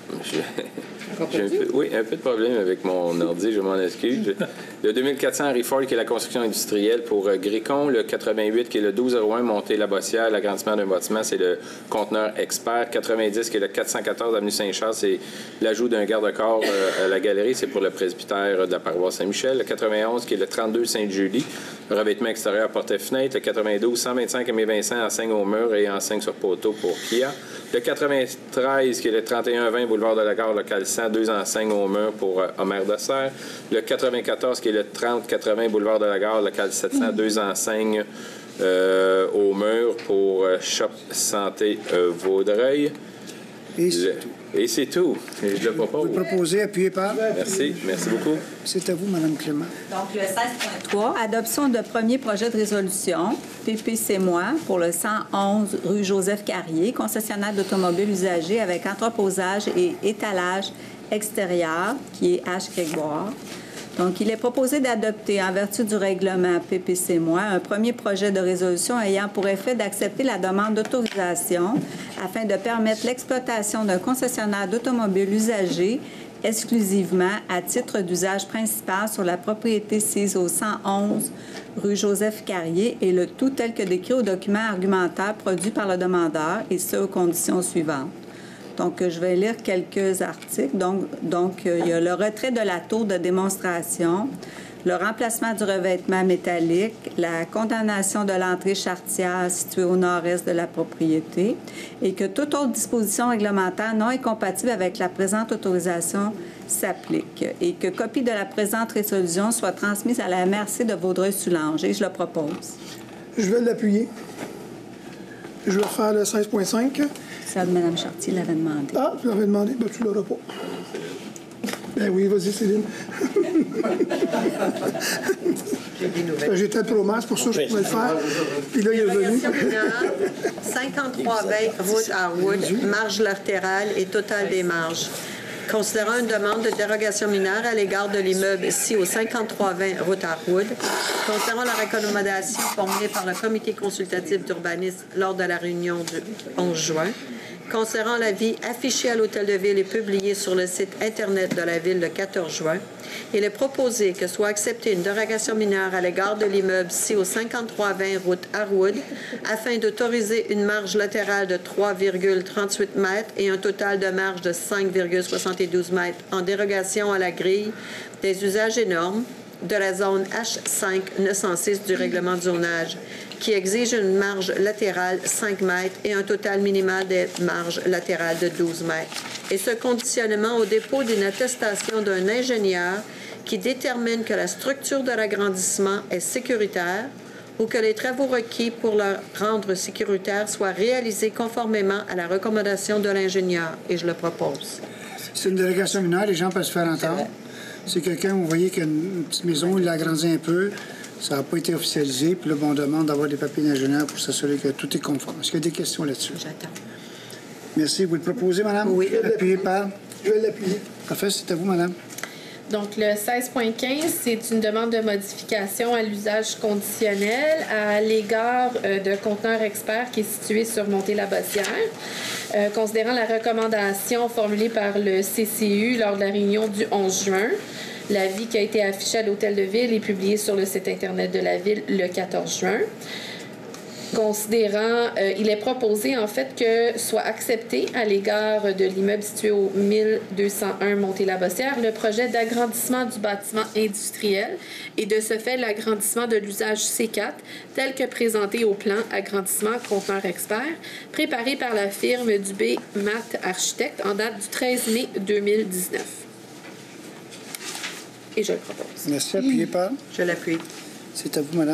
J'ai un peu, oui, un peu de problème avec mon ordi, je m'en excuse. Le deux mille quatre cents Henry Ford, qui est la construction industrielle pour euh, Gricon. Le quatre-vingt-huit, qui est le douze zéro un Montée La Bossière, l'agrandissement d'un bâtiment, c'est le conteneur expert. quatre-vingt-dix, qui est le quatre cent quatorze avenue Saint-Charles, c'est l'ajout d'un garde-corps euh, à la galerie, c'est pour le presbytère de la paroisse Saint-Michel. Le quatre-vingt-onze, qui est le trente-deux Sainte-Julie, revêtement extérieur porte-fenêtre. Le quatre-vingt-douze, cent vingt-cinq Aimé Vincent, enseigne au mur et enseigne sur poteau pour Kia. Le quatre-vingt-treize, qui est le trente et un vingt boulevard de la Gare, local cent, deux enseignes au mur pour euh, Omer Dessert. Le quatre-vingt-quatorze, qui est le trente quatre-vingts boulevard de la Gare, local sept cents, deux enseignes euh, au mur pour euh, Shop Santé euh, Vaudreuil. Et c'est tout. Et c'est tout. Et je le propose. Vous le proposez, appuyé par. Merci. Merci beaucoup. C'est à vous, Mme Clément. Donc, le seize point trois, adoption de premier projet de résolution, P P C moi, pour le cent onze rue Joseph Carrier, concessionnaire d'automobiles usagés avec entreposage et étalage extérieur, qui est H. Grégoire. Donc, il est proposé d'adopter, en vertu du règlement P P C moi, un premier projet de résolution ayant pour effet d'accepter la demande d'autorisation afin de permettre l'exploitation d'un concessionnaire d'automobiles usagés exclusivement à titre d'usage principal sur la propriété sise au cent onze rue Joseph Carrier et le tout tel que décrit au document argumentaire produit par le demandeur et ce aux conditions suivantes. Donc, je vais lire quelques articles. Donc, donc, il y a le retrait de la tour de démonstration, le remplacement du revêtement métallique, la condamnation de l'entrée charretière située au nord-est de la propriété et que toute autre disposition réglementaire non incompatible avec la présente autorisation s'applique et que copie de la présente résolution soit transmise à la M R C de Vaudreuil-Soulanges. Et je le propose. Je vais l'appuyer. Je vais faire le seize point cinq. Ça, Mme Chartier l'avait demandé. Ah, tu l'avais demandé? Ben, tu l'auras pas. Ben oui, vas-y, Céline. J'étais trop mal, c'est pour ça que je pouvais le faire. Puis là, il est revenu. cinquante-trois vingt route Harwood, marge latérale et total des marges. Considérant une demande de dérogation mineure à l'égard de l'immeuble ici au cinquante-trois vingt route Harwood, considérant la recommandation formulée par le comité consultatif d'urbanisme lors de la réunion du onze juin, concernant l'avis affiché à l'Hôtel de Ville et publié sur le site Internet de la Ville le quatorze juin, il est proposé que soit acceptée une dérogation mineure à l'égard de l'immeuble situé au cinquante-trois vingt route Harwood afin d'autoriser une marge latérale de trois virgule trente-huit mètres et un total de marge de cinq virgule soixante-douze mètres en dérogation à la grille des usages et normes de la zone H cinq neuf cent six du règlement de zonage, qui exige une marge latérale cinq mètres et un total minimal des marges latérales de douze mètres. Et ce conditionnement au dépôt d'une attestation d'un ingénieur qui détermine que la structure de l'agrandissement est sécuritaire ou que les travaux requis pour le rendre sécuritaire soient réalisés conformément à la recommandation de l'ingénieur. Et je le propose. C'est une délégation mineure, les gens peuvent se faire entendre. C'est quelqu'un, vous voyez qu'il y a une petite maison, il l'a agrandi un peu, ça n'a pas été officialisé, puis là, bon, on demande d'avoir des papiers d'ingénieur pour s'assurer que tout est conforme. Est-ce qu'il y a des questions là-dessus? J'attends. Merci. Vous le proposez, madame? Oui. Appuyé par? Je vais l'appuyer. Parfait, c'est à vous, madame. Donc, le seize point quinze, c'est une demande de modification à l'usage conditionnel à l'égard euh, de Conteneur Expert qui est situé sur Montée-la-Bossière. Euh, considérant la recommandation formulée par le C C U lors de la réunion du onze juin, l'avis qui a été affiché à l'Hôtel de Ville et publié sur le site Internet de la Ville le quatorze juin. Considérant, euh, il est proposé en fait que soit accepté à l'égard de l'immeuble situé au mille deux cent un Montée-la-Bossière le projet d'agrandissement du bâtiment industriel et de ce fait l'agrandissement de l'usage C quatre tel que présenté au plan agrandissement Conteneur Expert préparé par la firme Dubé Mat Architecte en date du treize mai deux mille dix-neuf. Et je le propose. Merci. Appuyé par? Je l'appuie. C'est à vous, madame.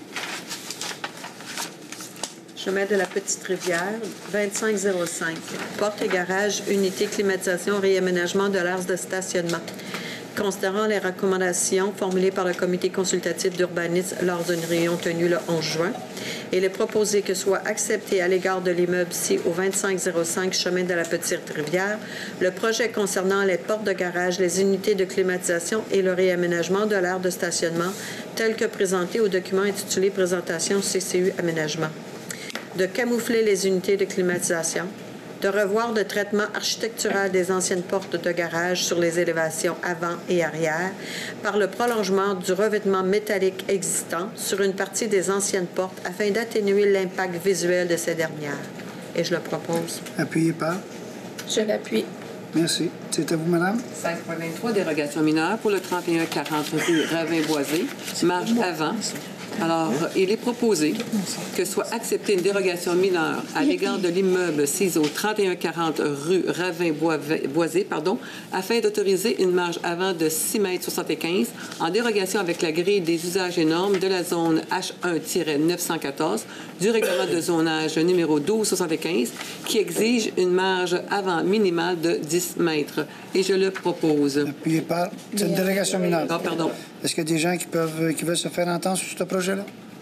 Chemin de la Petite-Rivière, vingt-cinq zéro cinq. Porte et garage, unité climatisation, réaménagement de l'aire de stationnement. Considérant les recommandations formulées par le comité consultatif d'urbanisme lors d'une réunion tenue le onze juin, il est proposé que soit accepté à l'égard de l'immeuble ici au vingt-cinq zéro cinq chemin de la Petite-Rivière le projet concernant les portes de garage, les unités de climatisation et le réaménagement de l'aire de stationnement tel que présenté au document intitulé Présentation C C U Aménagement. De camoufler les unités de climatisation, de revoir le traitement architectural des anciennes portes de garage sur les élévations avant et arrière par le prolongement du revêtement métallique existant sur une partie des anciennes portes afin d'atténuer l'impact visuel de ces dernières. Et je le propose. Appuyé par? Je l'appuie. Merci. C'est à vous, madame. cinq point vingt-trois, dérogation mineure pour le trente et un quarante rue Ravin-Boisé, marge avant. Alors, il est proposé que soit acceptée une dérogation mineure à l'égard de l'immeuble situé au trente et un quarante rue Ravin-Boisé, pardon, afin d'autoriser une marge avant de six mètres soixante-quinze en dérogation avec la grille des usages et normes de la zone H un neuf cent quatorze du règlement de zonage numéro douze soixante-quinze qui exige une marge avant minimale de dix mètres. Et je le propose. Appuyé par? C'est une délégation mineure. Ah, pardon. Est-ce qu'il y a des gens qui, peuvent, qui veulent se faire entendre sur ce projet-là?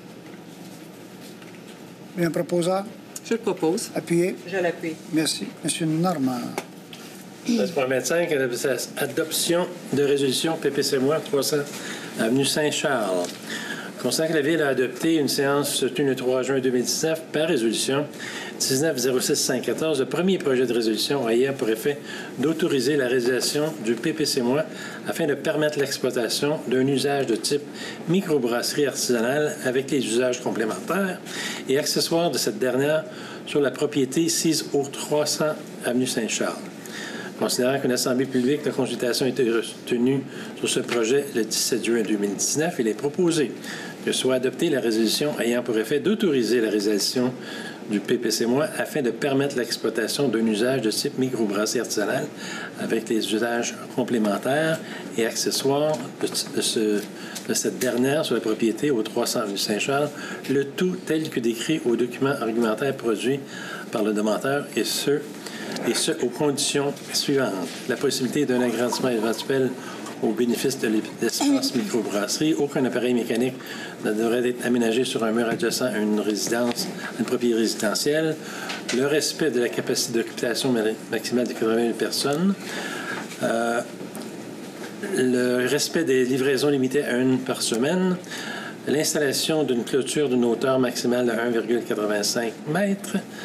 Bien, proposeur? Je le propose. Appuyé? Je l'appuie. Merci. Monsieur Normand. seize point vingt-cinq, adoption de résolution P P C M O I trois cents avenue Saint-Charles. Considérant que la Ville a adopté une séance tenue le trois juin deux mille dix-neuf par résolution dix-neuf zéro six cinq quatorze, le premier projet de résolution ayant pour effet d'autoriser la réalisation du P P C M O I afin de permettre l'exploitation d'un usage de type microbrasserie artisanale avec les usages complémentaires et accessoires de cette dernière sur la propriété sise au trois cents avenue Saint-Charles. Considérant qu'une assemblée publique de consultation a été tenue sur ce projet le dix-sept juin deux mille dix-neuf, il est proposé que soit adoptée la résolution ayant pour effet d'autoriser la réalisation du P P C M O I afin de permettre l'exploitation d'un usage de type microbrasserie artisanale avec les usages complémentaires et accessoires de, de, ce, de cette dernière sur la propriété au trois cents avenue Saint-Charles, le tout tel que décrit au document argumentaire produit par le demandeur et ce, et ce aux conditions suivantes. La possibilité d'un agrandissement éventuel au bénéfice de l'espace microbrasserie. Aucun appareil mécanique ne devrait être aménagé sur un mur adjacent à une résidence, à une propriété résidentielle. Le respect de la capacité d'occupation maximale de quatre-vingt mille personnes. Euh, le respect des livraisons limitées à une par semaine. L'installation d'une clôture d'une hauteur maximale de un virgule quatre-vingt-cinq mètres.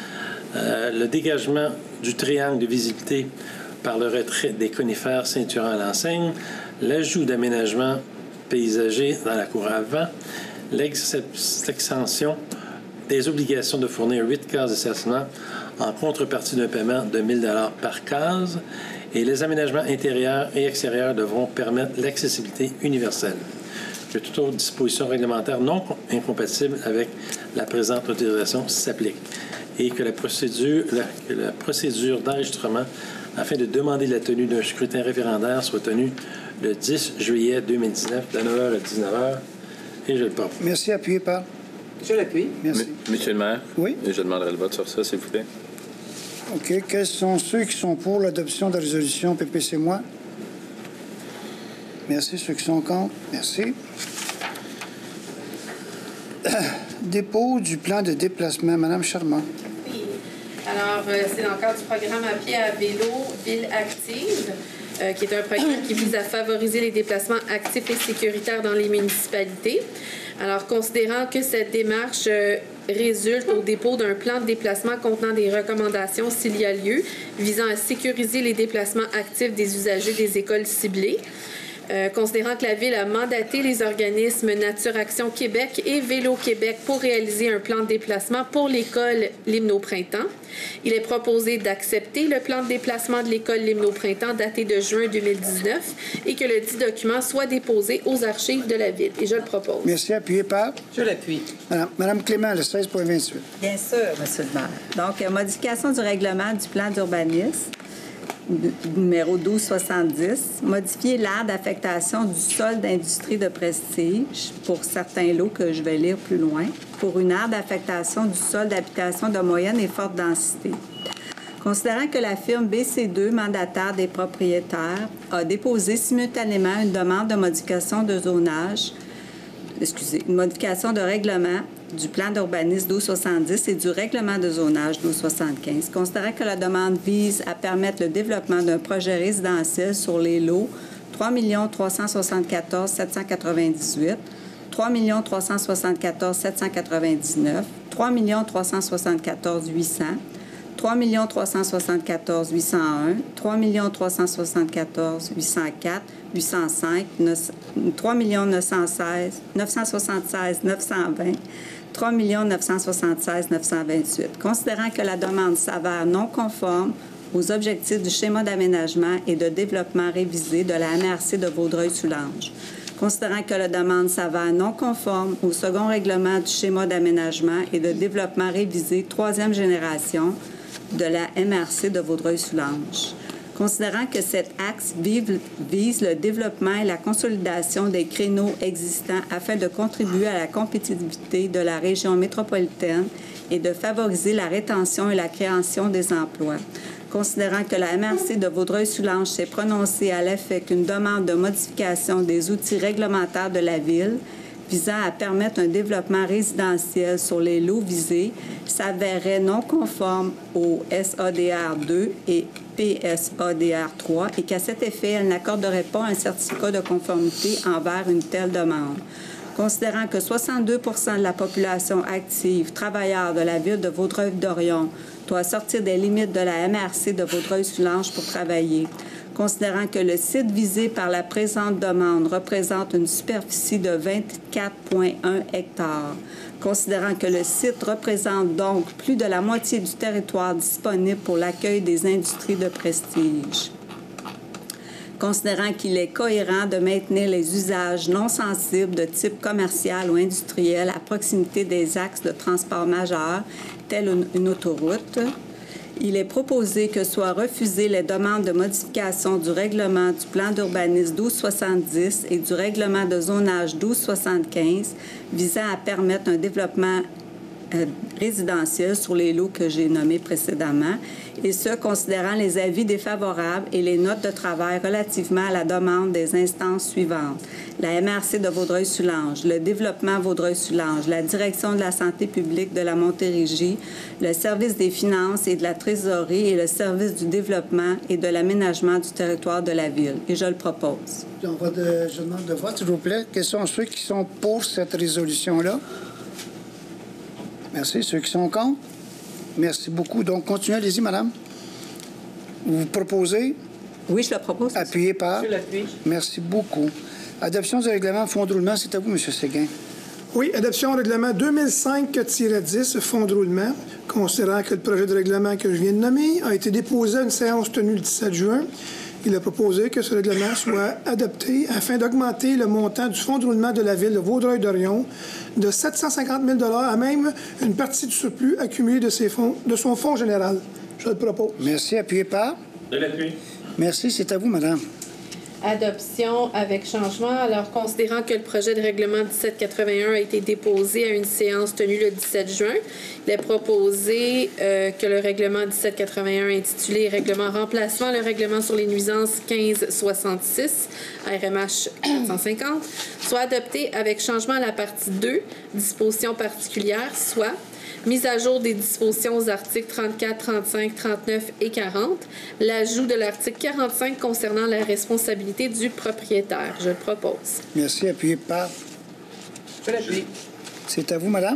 euh, le dégagement du triangle de visibilité par le retrait des conifères ceinturant à l'enseigne, l'ajout d'aménagements paysagers dans la cour avant, l'extension des obligations de fournir huit cases de stationnement en contrepartie d'un paiement de mille dollars par case, et les aménagements intérieurs et extérieurs devront permettre l'accessibilité universelle. Que toute autre disposition réglementaire non incompatible avec la présente autorisation s'applique, et que la procédure, la, que la procédure d'enregistrement afin de demander la tenue d'un scrutin référendaire soit tenue le dix juillet deux mille dix-neuf de neuf heures à dix-neuf heures. Et je le porte. Merci. Appuyé par... Je l'appuie. Merci. M- Monsieur le maire? Oui? Je demanderai le vote sur ça, s'il vous plaît. OK. Quels sont ceux qui sont pour l'adoption de la résolution P P C moi? Merci. Ceux qui sont contre? Merci. Dépôt du plan de déplacement. Madame Charmant. Oui. Alors, euh, c'est dans le cadre du programme à pied à vélo Ville Active, euh, qui est un programme qui vise à favoriser les déplacements actifs et sécuritaires dans les municipalités. Alors, considérant que cette démarche euh, résulte au dépôt d'un plan de déplacement contenant des recommandations s'il y a lieu, visant à sécuriser les déplacements actifs des usagers des écoles ciblées, Euh, considérant que la Ville a mandaté les organismes Nature Action Québec et Vélo Québec pour réaliser un plan de déplacement pour l'école L'Hymne au printemps, il est proposé d'accepter le plan de déplacement de l'école L'Hymne au printemps daté de juin deux mille dix-neuf et que le dit document soit déposé aux archives de la Ville. Et je le propose. Merci. Appuyé par... Je l'appuie. Madame, Madame Clément, le seize point vingt-huit. Bien sûr, Monsieur le maire. Donc, euh, modification du règlement du plan d'urbanisme, numéro douze soixante-dix, modifier l'aire d'affectation du sol d'industrie de prestige pour certains lots que je vais lire plus loin, pour une aire d'affectation du sol d'habitation de moyenne et forte densité. Considérant que la firme B C deux, mandataire des propriétaires, a déposé simultanément une demande de modification de zonage, excusez, une modification de règlement du plan d'urbanisme douze soixante-dix et du règlement de zonage douze soixante-quinze. Considérant que la demande vise à permettre le développement d'un projet résidentiel sur les lots trois millions trois cent soixante-quatorze mille sept cent quatre-vingt-dix-huit, trois millions trois cent soixante-quatorze mille sept cent quatre-vingt-dix-neuf, trois millions trois cent soixante-quatorze mille huit cents, trois millions trois cent soixante-quatorze mille huit cent un, trois millions trois cent soixante-quatorze mille huit cent quatre, huit cent cinq, trois millions neuf cent soixante-seize mille neuf cent vingt, trois millions neuf cent soixante-seize mille neuf cent vingt-huit. Considérant que la demande s'avère non conforme aux objectifs du schéma d'aménagement et de développement révisé de la M R C de Vaudreuil-Soulanges. Considérant que la demande s'avère non conforme au second règlement du schéma d'aménagement et de développement révisé troisième génération de la M R C de Vaudreuil-Soulanges. Considérant que cet axe vise le développement et la consolidation des créneaux existants afin de contribuer à la compétitivité de la région métropolitaine et de favoriser la rétention et la création des emplois. Considérant que la M R C de Vaudreuil-Soulanges s'est prononcée à l'effet qu'une demande de modification des outils réglementaires de la Ville visant à permettre un développement résidentiel sur les lots visés s'avérait non conforme au S A D R deux et P S A D R trois et qu'à cet effet, elle n'accorderait pas un certificat de conformité envers une telle demande. Considérant que soixante-deux pour cent de la population active, travailleurs de la Ville de Vaudreuil-Dorion, doit sortir des limites de la M R C de Vaudreuil-Soulanges pour travailler. Considérant que le site visé par la présente demande représente une superficie de vingt-quatre virgule un hectares. Considérant que le site représente donc plus de la moitié du territoire disponible pour l'accueil des industries de prestige. Considérant qu'il est cohérent de maintenir les usages non sensibles de type commercial ou industriel à proximité des axes de transport majeurs, telle une, une autoroute, il est proposé que soient refusées les demandes de modification du règlement du plan d'urbanisme douze soixante-dix et du règlement de zonage douze soixante-quinze visant à permettre un développement euh, résidentiel sur les lots que j'ai nommés précédemment, et ce, considérant les avis défavorables et les notes de travail relativement à la demande des instances suivantes. La M R C de Vaudreuil-Soulanges, le développement Vaudreuil-Soulanges, la direction de la santé publique de la Montérégie, le service des finances et de la trésorerie et le service du développement et de l'aménagement du territoire de la Ville. Et je le propose. On va de, je demande de vote, s'il vous plaît. Quels sont ceux qui sont pour cette résolution-là? Merci. Ceux qui sont contre? Merci beaucoup. Donc, continuez, allez-y, madame. Vous proposez? Oui, je le propose. Appuyé par? Je l'appuie. Merci beaucoup. Adoption du règlement fonds de roulement, c'est à vous, M. Séguin. Oui, adoption règlement deux mille cinq dix, fonds de roulement. Considérant que le projet de règlement que je viens de nommer a été déposé à une séance tenue le dix-sept juin, il a proposé que ce règlement soit adopté afin d'augmenter le montant du fonds de roulement de la Ville de Vaudreuil-Dorion de sept cent cinquante mille à même une partie du surplus accumulé de, ses fonds, de son fonds général. Je le propose. Merci. Appuyé par? Je l'appuie. Merci. C'est à vous, madame. Adoption avec changement. Alors, considérant que le projet de règlement dix-sept quatre-vingt-un a été déposé à une séance tenue le dix-sept juin, il est proposé euh, que le règlement dix-sept quatre-vingt-un intitulé « Règlement remplacement le règlement sur les nuisances quinze soixante-six, R M H quatre cent cinquante » soit adopté avec changement à la partie deux, dispositions particulières, soit mise à jour des dispositions aux articles trente-quatre, trente-cinq, trente-neuf et quarante. L'ajout de l'article quarante-cinq concernant la responsabilité du propriétaire. Je le propose. Merci. Appuyé par? Je l'appuie. C'est à vous, madame.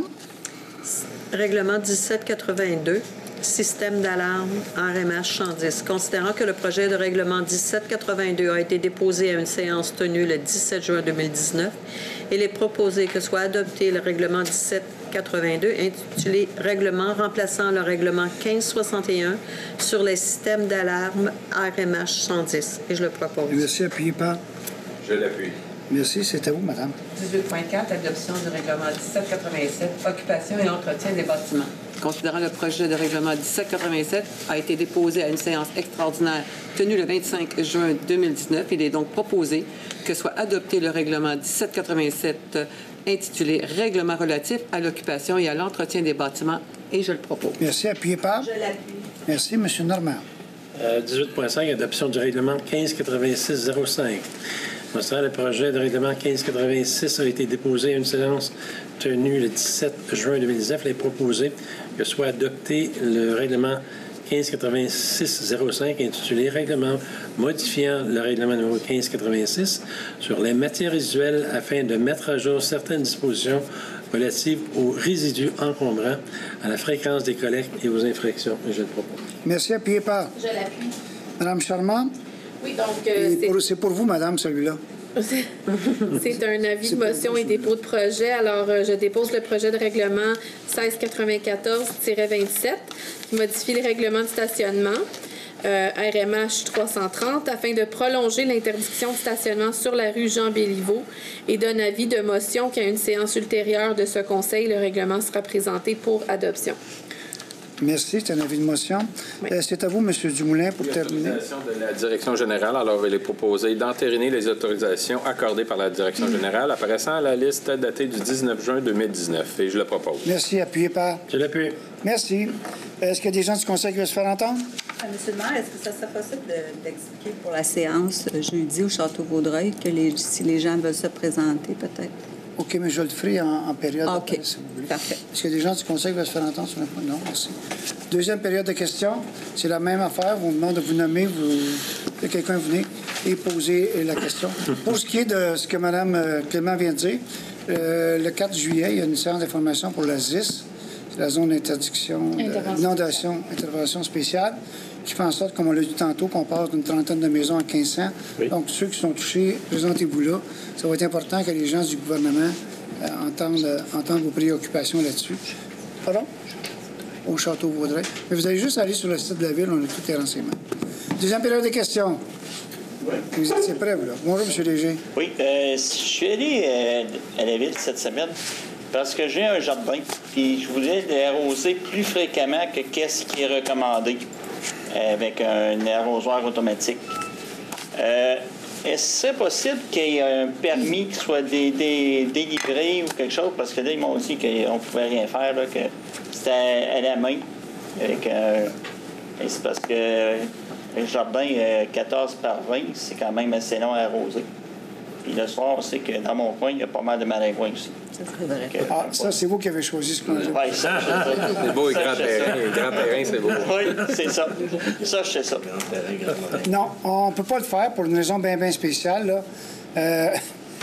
Règlement dix-sept quatre-vingt-deux, système d'alarme R M H cent dix. Considérant que le projet de règlement dix-sept quatre-vingt-deux a été déposé à une séance tenue le dix-sept juin deux mille dix-neuf, il est proposé que soit adopté le règlement dix-sept quatre-vingt-deux intitulé « Règlement remplaçant le règlement quinze soixante et un sur les systèmes d'alarme R M H cent dix » et je le propose. Merci. Appuyé par? Je l'appuie. Merci. C'est à vous, madame. dix-huit point quatre, adoption du règlement dix-sept quatre-vingt-sept, occupation et entretien des bâtiments. Considérant le projet de règlement dix-sept quatre-vingt-sept a été déposé à une séance extraordinaire tenue le vingt-cinq juin deux mille dix-neuf, il est donc proposé que soit adopté le règlement dix-sept quatre-vingt-sept intitulé « Règlement relatif à l'occupation et à l'entretien des bâtiments » et je le propose. Merci. Appuyé par? Je l'appuie. Merci. M. Normand. Euh, dix-huit point cinq, adoption du règlement quinze quatre-vingt-six zéro cinq. Considérant le projet de règlement quinze quatre-vingt-six a été déposé à une séance tenue le dix-sept juin deux mille dix-neuf, il est proposé que soit adopté le règlement quinze quatre-vingt-six zéro cinq intitulé « Règlement modifiant le règlement numéro quinze quatre-vingt-six sur les matières résiduelles afin de mettre à jour certaines dispositions relatives aux résidus encombrants, à la fréquence des collectes et aux infractions. » Je le propose. Merci. Appuyé par? Je l'appuie. Madame Charmant? Oui, donc... Euh, Et pour- C'est pour vous, madame, celui-là. C'est un avis de motion et dépôt de projet. Alors, euh, je dépose le projet de règlement seize quatre-vingt-quatorze vingt-sept qui modifie les règlements de stationnement euh, R M H trois cent trente afin de prolonger l'interdiction de stationnement sur la rue Jean-Béliveau et donne avis de motion qu'à une séance ultérieure de ce Conseil, le règlement sera présenté pour adoption. Merci. C'est un avis de motion. Oui. Euh, C'est à vous, M. Dumoulin, pour terminer. L'autorisation de la direction générale. Alors, il est proposé d'entériner les autorisations accordées par la direction générale apparaissant à la liste datée du dix-neuf juin deux mille dix-neuf. Et je le propose. Merci. Appuyé par? Je l'appuie. Merci. Est-ce qu'il y a des gens du Conseil qui veulent se faire entendre? Euh, Monsieur le maire, est-ce que ça serait possible de- d'expliquer pour la séance euh, jeudi au Château-Vaudreuil que les, si les gens veulent se présenter, peut-être? OK, mais je le ferai en, en période. OK. après, si vous voulez. Parfait. Est-ce qu'il y a des gens du Conseil qui veulent se faire entendre sur le point? Non, merci. Deuxième période de questions. C'est la même affaire. On vous demande de vous nommer, vous, que quelqu'un venir et poser la question. Pour ce qui est de ce que Mme euh, Clément vient de dire, euh, le quatre juillet, il y a une séance d'information pour la Z I S, c'est la zone d'interdiction, Intervention. d'inondation, intervention spéciale, qui fait en sorte, comme on l'a dit tantôt, qu'on passe d'une trentaine de maisons à quinze cents. Oui. Donc, ceux qui sont touchés, présentez-vous là. Ça va être important que les gens du gouvernement euh, entendent, euh, entendent vos préoccupations là-dessus. Pardon? Au Château-Vaudreuil. Mais vous allez juste aller sur le site de la Ville, on a tous les renseignements. Deuxième période de questions. Oui. Vous étiez prêts, vous, là. Bonjour, M. Léger. Oui, euh, je suis allé euh, à la ville cette semaine parce que j'ai un jardin, puis je voulais l'arroser plus fréquemment que qu'est-ce qui est recommandé euh, avec un arrosoir automatique. Euh, Est-ce que c'est possible qu'il y ait un permis qui soit dé- dé- délivré ou quelque chose? Parce que là, ils m'ont dit qu'on ne pouvait rien faire, là, que c'était à, à la main. Avec, euh, et c'est parce que le jardin euh, quatorze par vingt, c'est quand même assez long à arroser. Puis le soir, on sait que dans mon coin, il y a pas mal de maringouins aussi. C'est vrai. Donc, euh, Ah, ça, c'est vous qui avez choisi ce projet. ouais, ça, je sais ça. C'est beau, les Ça, grands je sais terrains. ça. Les grands terrains, c'est beau. Oui, c'est ça. Ça, je sais ça. Non, on ne peut pas le faire pour une raison bien, bien spéciale. Là. Euh,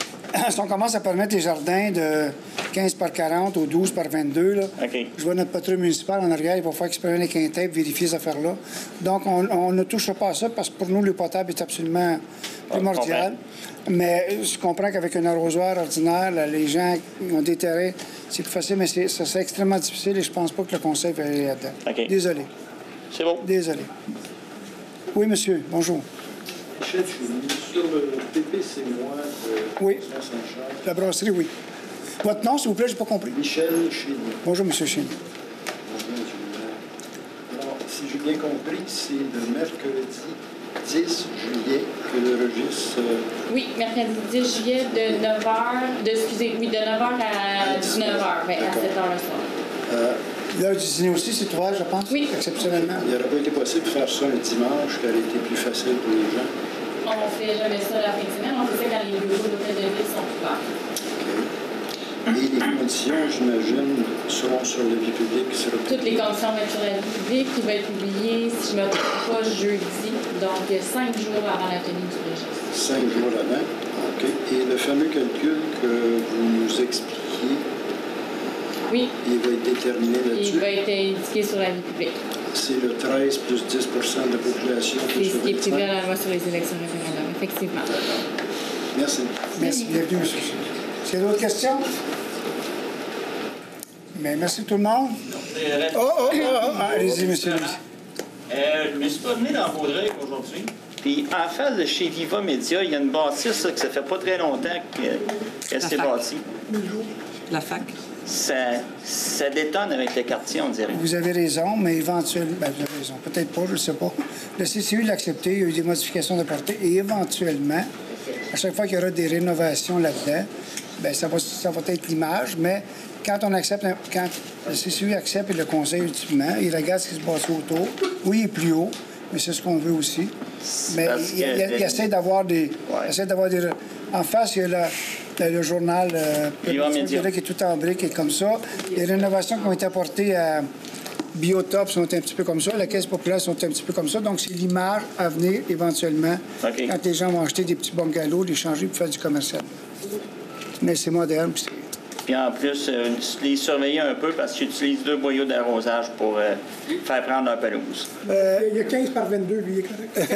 si on commence à permettre les jardins de quinze par quarante ou douze par vingt-deux, là, OK. je vois notre patrouille municipale en arrière, il va falloir qu'ils se prennent les quintèpes, vérifier ces affaires-là. Donc, on, on ne touche pas à ça parce que pour nous, l'eau potable est absolument primordial. Mais je comprends qu'avec un arrosoir ordinaire, là, les gens qui ont des terrains, c'est plus facile, mais c'est, ça serait extrêmement difficile et je pense pas que le conseil va aller là-dedans. OK. Désolé. C'est bon. Désolé. Oui, monsieur. Bonjour. Michel Chouny, sur le P P C moi de Oui. Saint-Charles. La brasserie, oui. Votre nom, s'il vous plaît, je n'ai pas compris. Michel Chouny. Bonjour, monsieur Chouny. Bonjour, M. le maire. Alors, si j'ai bien compris, c'est le mercredi dix juillet que le registre... euh, Oui, mercredi dix juillet de neuf heures, de, excusez, oui, de neuf heures à dix-neuf heures, ben, à sept heures le soir. euh, L'heure du dîner aussi, c'est ouvert, je pense. Oui. Exceptionnellement. il n'aurait pas été possible de faire ça un dimanche, qui aurait été plus facile pour les gens. On fait jamais ça la fin de semaine, on fait ça quand les bureaux de l'hôtel de ville sont ouverts. Et les conditions, j'imagine, seront sur la vie publique. Sur le... Toutes les conditions vont être sur la vie publique, qui va être publié, si je ne me trompe pas, jeudi, donc cinq jours avant la tenue du registre. Cinq jours avant. OK. Et le fameux calcul que vous nous expliquiez, oui. Il va être déterminé là-dessus. Il va être indiqué sur la vie publique. C'est le treize plus dix de la population. C'est ce qui est prévu dans la loi sur les élections référendaires, effectivement. Merci. Merci. Bienvenue, monsieur. Est-ce qu'il y a d'autres questions? Mais merci tout le monde. Oh, oh, oh, oh. Allez-y, monsieur. Euh, je me suis promené dans Vaudreuil aujourd'hui. Puis en face de chez Viva Média, il y a une bâtisse là, que ça fait pas très longtemps que- qu'elle s'est bâtie. La fac. Ça, ça détonne avec le quartier, on dirait. Vous avez raison, mais éventuellement, ben, vous avez raison, peut-être pas, je ne sais pas. Le C C U l'a accepté, il y a eu des modifications d'apportées et éventuellement, à chaque fois qu'il y aura des rénovations là-dedans, ben, ça va, ça va être l'image, mais quand on accepte, un- quand le C C U accepte et le conseil ultimement, il regarde ce qui se passe autour. Oui, il est plus haut, mais c'est ce qu'on veut aussi. Mais Parce il, il- que- il- il essaie d'avoir des, il essaie d'avoir des... En face, il y a la- le, le journal euh, Viva Média. qui est tout en briques et comme ça. Les rénovations qui ont été apportées à Biotop sont un petit peu comme ça. La Caisse populaire sont un petit peu comme ça. Donc, c'est l'image à venir éventuellement OK. quand les gens vont acheter des petits bungalows, les changer pour faire du commercial. Mais c'est moderne. puis c'est- Puis en plus, euh, les surveiller un peu parce qu'ils utilisent deux boyaux d'arrosage pour euh, faire prendre leur pelouse. Euh, Il y a quinze par vingt-deux, lui, il est correct.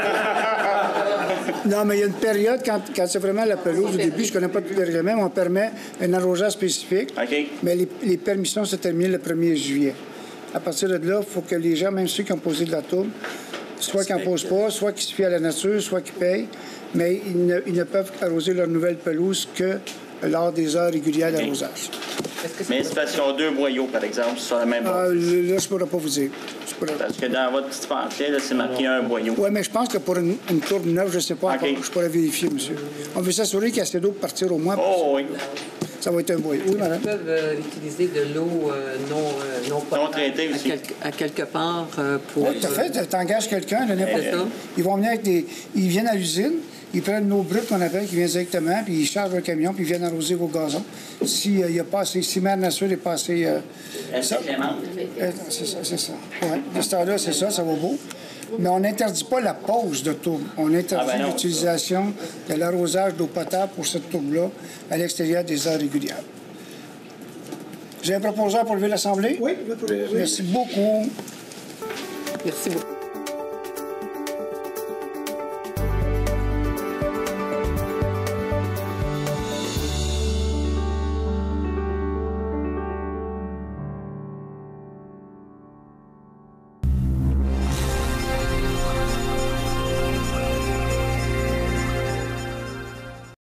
Non, mais il y a une période, quand, quand c'est vraiment la pelouse, au début, je ne connais pas tout le règlement, mais on permet un arrosage spécifique. OK. Mais les, les permissions se terminent le premier juillet. À partir de là, il faut que les gens, même ceux qui ont posé de la tourbe, soit qu'ils n'en posent pas, soit qu'ils se fient à la nature, soit qu'ils payent, mais ils ne, ils ne peuvent arroser leur nouvelle pelouse que lors des heures régulières d'arrosage. Mais c'est parce qu'ils ont deux boyaux, par exemple, sur la même Ah, base. là, je ne pourrais pas vous dire. Je pourrais- Parce que dans votre petit pamphlet, là, c'est marqué un boyau. Oui, mais je pense que pour une, une tourbe neuve, je ne sais pas encore. Je pourrais vérifier, monsieur. On veut s'assurer qu'il y a assez d'eau pour partir au moins. Oh oui. Ça va être un boyau. Oui, madame. Ils peuvent euh, utiliser de l'eau euh, non, euh, non potable Non traitée à, aussi. quelque, à quelque part euh, pour... Oui, tout à fait. Tu engages quelqu'un de n'importe C'est ça. Ils vont venir avec des. Ils viennent à l'usine, ils prennent l'eau brute qu'on appelle, qui vient directement, puis ils chargent un camion, puis ils viennent arroser vos gazons. Si il y a pas assez, si Mère Nature est pas assez. euh, ça- Euh, c'est ça, c'est ça. Oui, de ce temps-là, c'est ça, ça va beau. Mais on n'interdit pas la pose de tourbe. On interdit Ah ben non. l'utilisation de l'arrosage d'eau potable pour cette tourbe-là à l'extérieur des heures régulières. J'ai un proposeur pour lever l'Assemblée? Oui, je vais Merci beaucoup. Merci beaucoup.